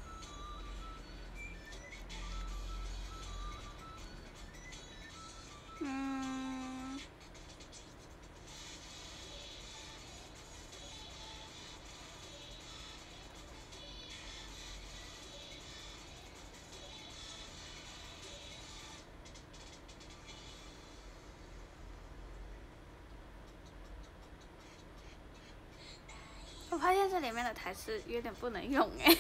我发现这里面的台词有点不能用哎。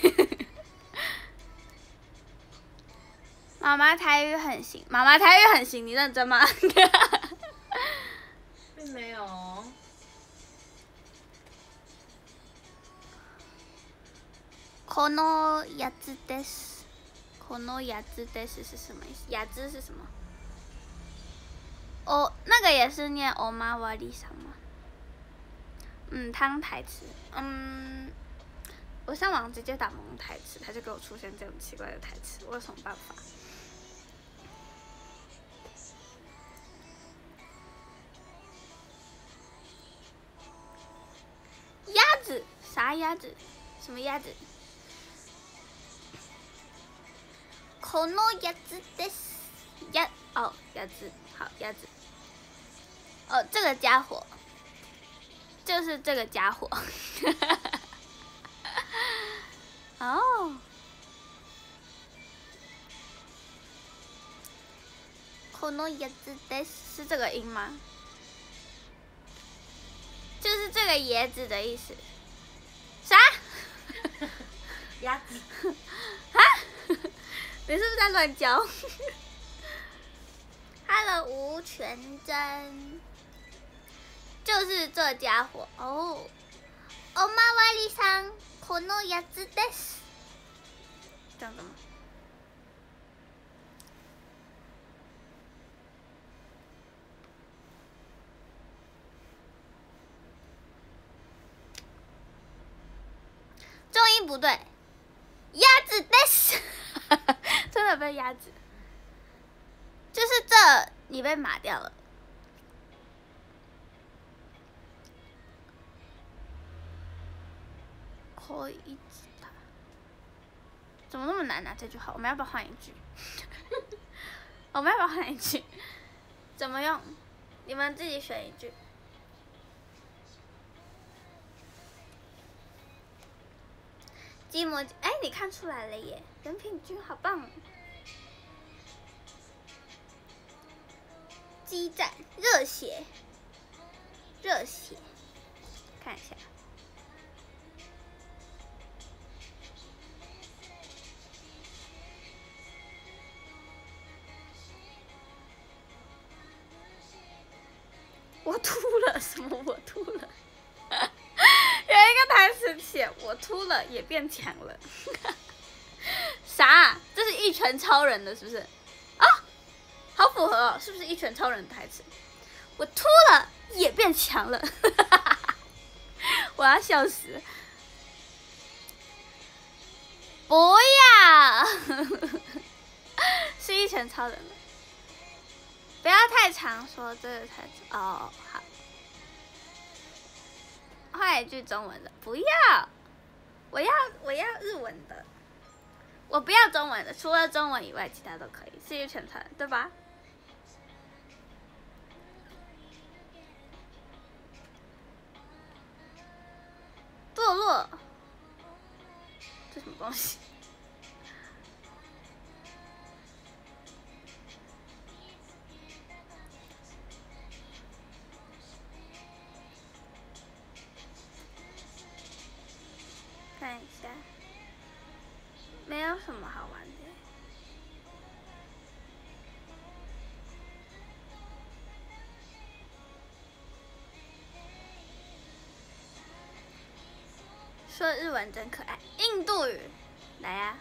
妈妈台语很行，妈妈台语很行，你认真吗？ 并没有。 このやつです。このやつです是什么意思？やつ是什么？哦，那个也是念おまわりさま。汤台词，我上网直接打蒙台词，它就给我出现这种奇怪的台词，我有什么办法？鸭子？啥鸭子？什么鸭子？このやつです。鸭子，好鸭子。哦，这个家伙。就是这个家伙。哦。このやつです是这个音吗？就是这个椰子的意思。啥？ 鸭子。 啊？你是不是在乱教？Hello， 吴全真。就是这家伙哦。おまわりさん、このやつです。这样子吗？重音不对，鸭子です。真的被鸭子。就是这，你被码掉了。可以知道，怎么那么难啊？这句话，我们要不要换一句？我们要不要换一句？怎么用？你们自己选一句。鸡魔，哎，你看出来了耶！人品君好棒。激战，热血，热血，看一下。我秃了什么？我秃了。有一个台词写我秃了也变强了。啥？这是一拳超人的是不是？啊，好符合哦，是不是一拳超人的台词？我秃了也变强了。我要笑死。不要。是一拳超人的。不要太常说这个台词哦，好。换一句中文的，不要，我要日文的，我不要中文的，除了中文以外，其他都可以，是一拳超人，对吧？堕落， 这什么东西？看一下，没有什么好玩的。说日文真可爱，印度语，来呀、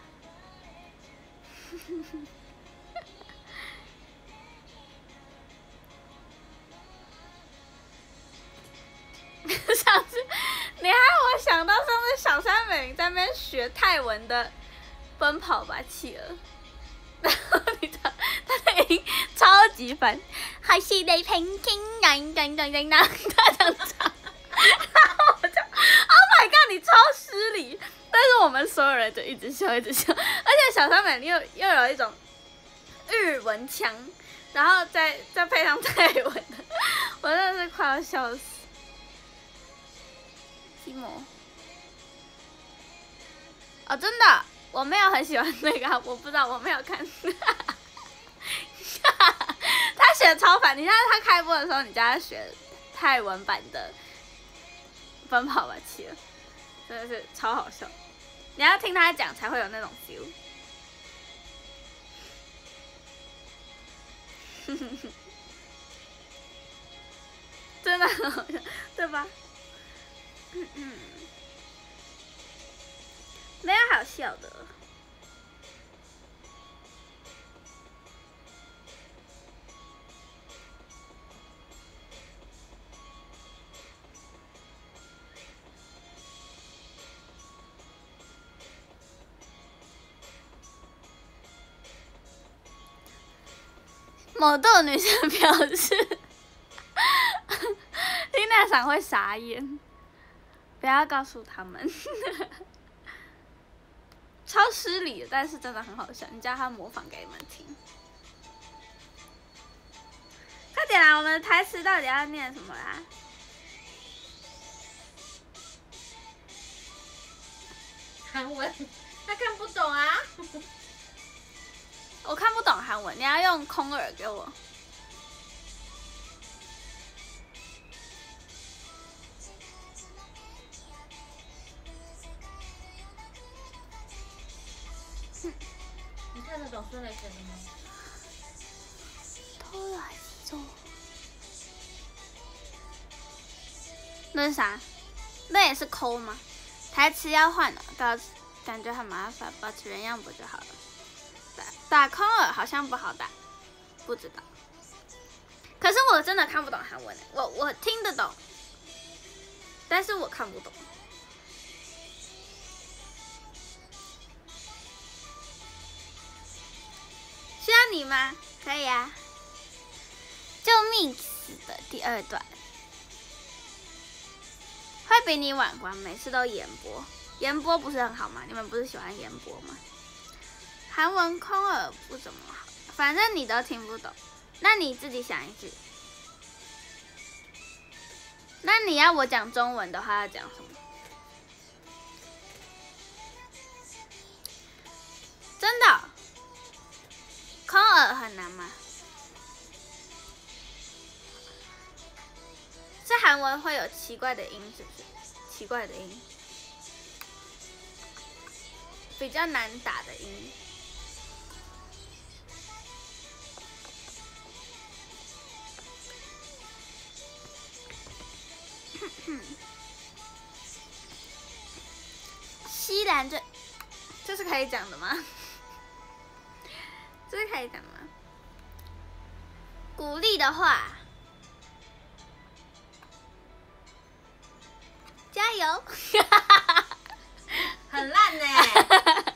上次你害我想到上次小山美玲在那边学泰文的奔跑吧企鹅，然后你知道他的音超级烦，还是你平平等，他这样唱，然后我就 Oh my god 你超失礼，但是我们所有人就一直笑，而且小山美玲又有一种日文腔，然后再配上泰文的，我真的是快要笑死。提摩，哦，真的，我没有很喜欢那个，我不知道，我没有看。他学超烦，你看他开播的时候，你叫他学泰文版的《奔跑吧企鹅》，真的是超好笑。你要听他讲才会有那种 feel。真的很好笑，对吧？没有好笑的。某豆女生表示，听那场会傻眼，不要告诉他们。超失礼的，但是真的很好笑。你叫他模仿给你们听。快点啦！我们的台词到底要念什么啦？ 韩文，他看不懂啊。 我看不懂韩文，你要用空耳给我。 你看得懂孙磊写的吗？ 那是啥？那也是抠吗？台词要换了，感觉很麻烦，保持原样不就好了？打空耳好像不好打，不知道。可是我真的看不懂韩文，我听得懂，但是我看不懂。需要你吗？可以啊。就 mix 的第2段，会比你晚关，每次都延播，延播不是很好吗？你们不是喜欢延播吗？韩文空耳不怎么好，反正你都听不懂，那你自己想一句。那你要我讲中文的话，要讲什么？真的，空耳很难吗？是韩文会有奇怪的音，是不是？奇怪的音，比较难打的音。西兰这是可以讲的吗？这是可以讲的吗？鼓励的话，加油！ 很烂呢。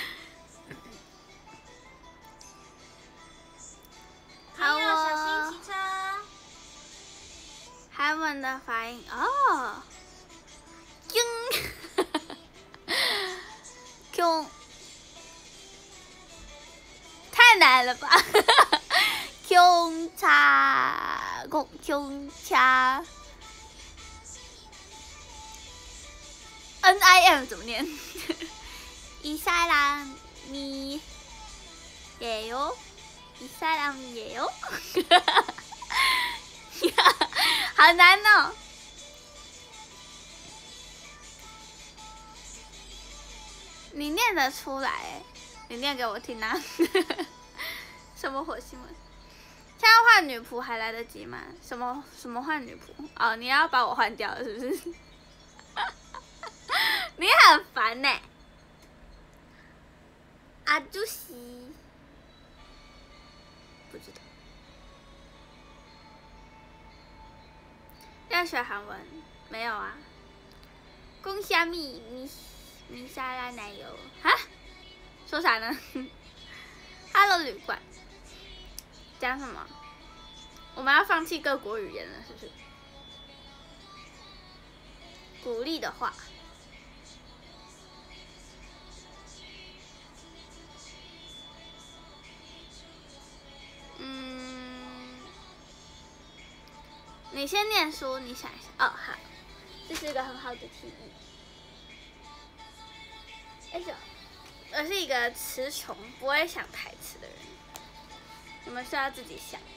好小哦。 心骑车。 韩文的发音哦，경，太难了吧？경차 NIM 怎么念 이 사람이 예요? 이 사람이에요? 好难哦！你念得出来欸？你念给我听啊！什么火星文？现在换女仆还来得及吗？什么换女仆？哦，你要把我换掉了是不是？你很烦呢。阿朱西，不知道。要学韩文？没有啊。公虾米米沙拉奶油啊？说啥呢？Hello 旅馆。讲什么？我们要放弃各国语言了，是不是？鼓励的话。你先念书，你想一下。哦，好，这是一个很好的提议。我是一个词穷、不会想台词的人，你们需要自己想。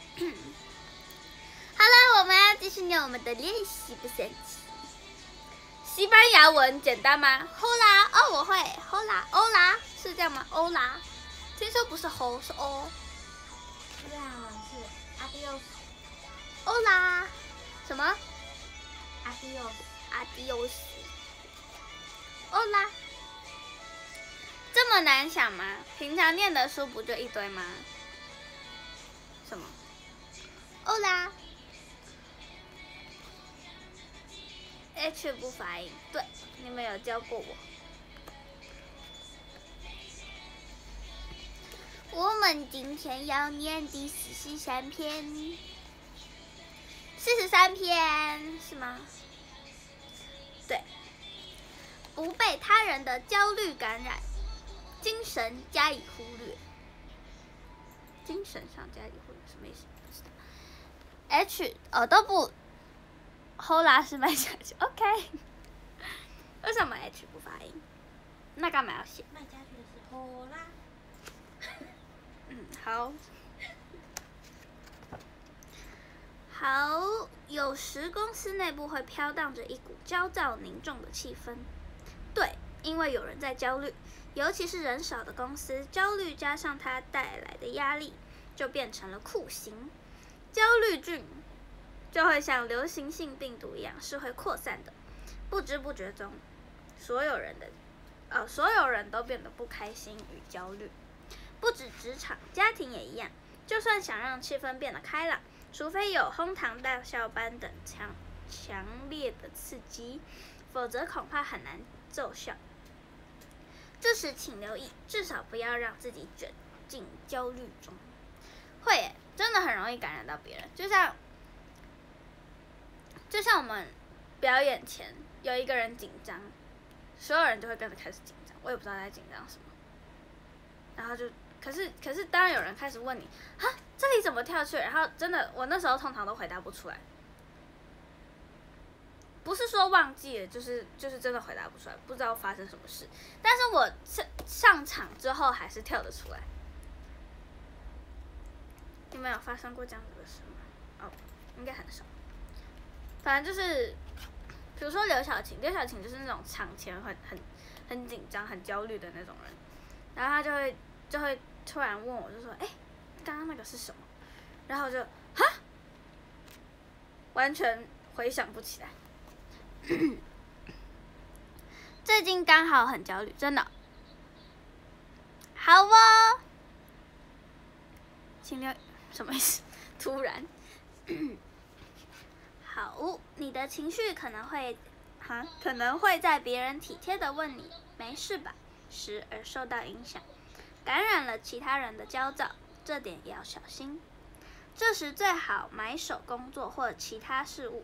好了，我们要继续念我们的练习，不生气。西班牙文简单吗 ？Hola， 哦，我会。Hola， 是这样吗 ？Hola， 听说不是 ho， 是 o。 西班牙文是 adios。 Hola， 什么 ？adios。 Hola， 这么难想吗？平常念的书不就一堆吗？什么 ？Hola。H 不发音，对，你们有教过我。我们今天要念第43篇，43篇是吗？对，不被他人的焦虑感染，精神加以忽略。精神上加以忽略什么意思？不知道。H 都不。后拉是麦家爵 ，OK。为什么 H 不发音？那干嘛要写？ 麦家爵是后拉。 好。好，有时公司内部会飘荡着一股焦躁凝重的气氛。对，因为有人在焦虑，尤其是人少的公司，焦虑加上它带来的压力，就变成了酷刑。焦虑菌就会像流行性病毒一样，是会扩散的。不知不觉中，所有人都变得不开心与焦虑。不止职场，家庭也一样。就算想让气氛变得开朗，除非有哄堂大笑般等强烈的刺激，否则恐怕很难奏效。这时请留意，至少不要让自己卷进焦虑中。会耶，真的很容易感染到别人。就像我们表演前有一个人紧张，所有人就会跟着开始紧张。我也不知道在紧张什么，然后就可是当然有人开始问你，哈，这里怎么跳去？然后真的，我那时候通常都回答不出来。不是说忘记了，就是真的回答不出来，不知道发生什么事。但是我上场之后还是跳得出来。你们有发生过这样子的事吗？哦，应该很少。反正就是，比如说刘晓晴就是那种场前很紧张、很焦虑的那种人，然后他就会突然问我，就说：“刚刚那个是什么？”然后我就哈，完全回想不起来。最近刚好很焦虑，真的。好哦，请留什么意思？突然。好，你的情绪可能会在别人体贴的问你没事吧时而受到影响，感染了其他人的焦躁，这点也要小心。这时最好埋首工作或其他事物，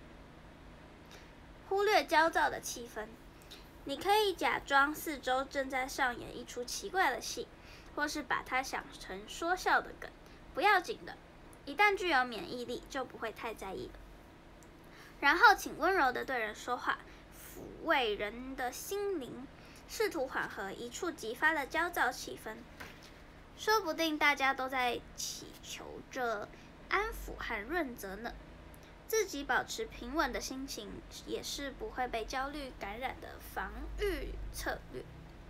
忽略焦躁的气氛。你可以假装四周正在上演一出奇怪的戏，或是把它想成说笑的梗，不要紧的。一旦具有免疫力，就不会太在意了。然后请温柔地对人说话，抚慰人的心灵， 试图缓和一触即发的焦躁气氛。说不定大家都在祈求着安抚和润泽呢。自己保持平稳的心情，也是不会被焦虑感染的防御策略。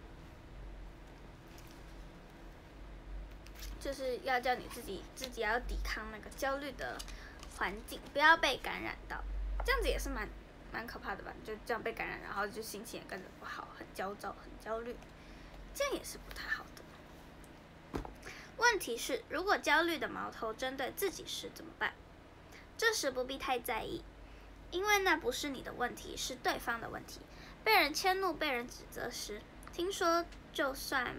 就是要叫你自己要抵抗那个焦虑的环境，不要被感染到。这样子也是蛮可怕的吧？就这样被感染，然后就心情也跟着不好，很焦躁，很焦虑，这样也是不太好的。问题是，如果焦虑的矛头针对自己时怎么办？这时不必太在意，因为那不是你的问题，是对方的问题。被人迁怒、被人指责时，听过就算，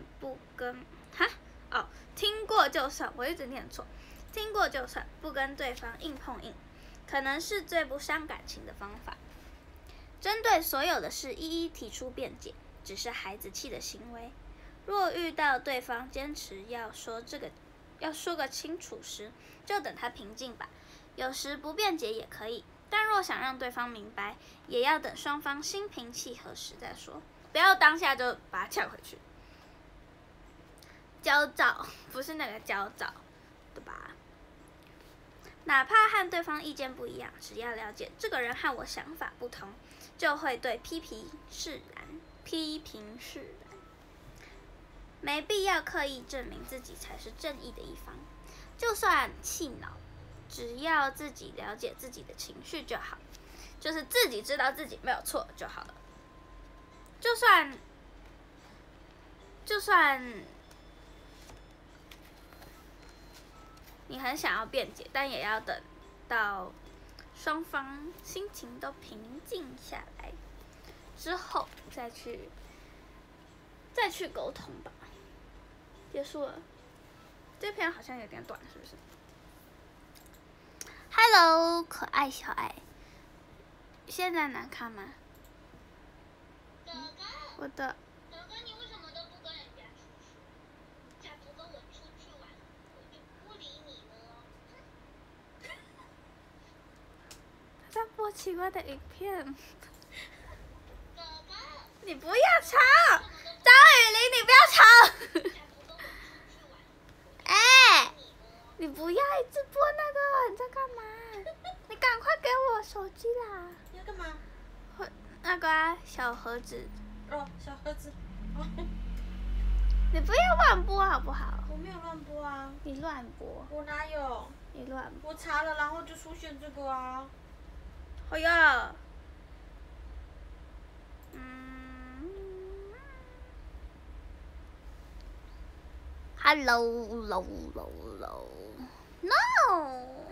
我一直念错，听过就算，不跟对方硬碰硬，可能是最不伤感情的方法。针对所有的事一一提出辩解，只是孩子气的行为。若遇到对方坚持要说个清楚时，就等他平静吧。有时不辩解也可以，但若想让对方明白，也要等双方心平气和时再说，不要当下就把他呛回去。焦躁不是那个焦躁，对吧？哪怕和对方意见不一样，只要了解这个人和我想法不同，就会对批评释然。没必要刻意证明自己才是正义的一方，就算气恼，只要自己了解自己的情绪就好，就是自己知道自己没有错就好了。就算你很想要辩解，但也要等到双方心情都平静下来之后再去沟通吧。结束了，这篇好像有点短，是不是 ？Hello， 可爱小爱，现在难看吗？ 哥哥， 我的哥哥，你为什么都不跟人家出去？假如跟我出去玩，我就不理你了。 他在播奇怪的影片。 哥哥， 你不要吵，张雨玲，你不要吵。哎，你不要一直播那个，你在干嘛？你赶快给我手机啦！ 你要干嘛？ 那个啊，小盒子。 哦，小盒子。哦。 你不要乱播好不好？ 我没有乱播啊。 你乱播。 我哪有？ 你乱播。 我查了，然后就出现这个啊。 哎呀。Hello，No。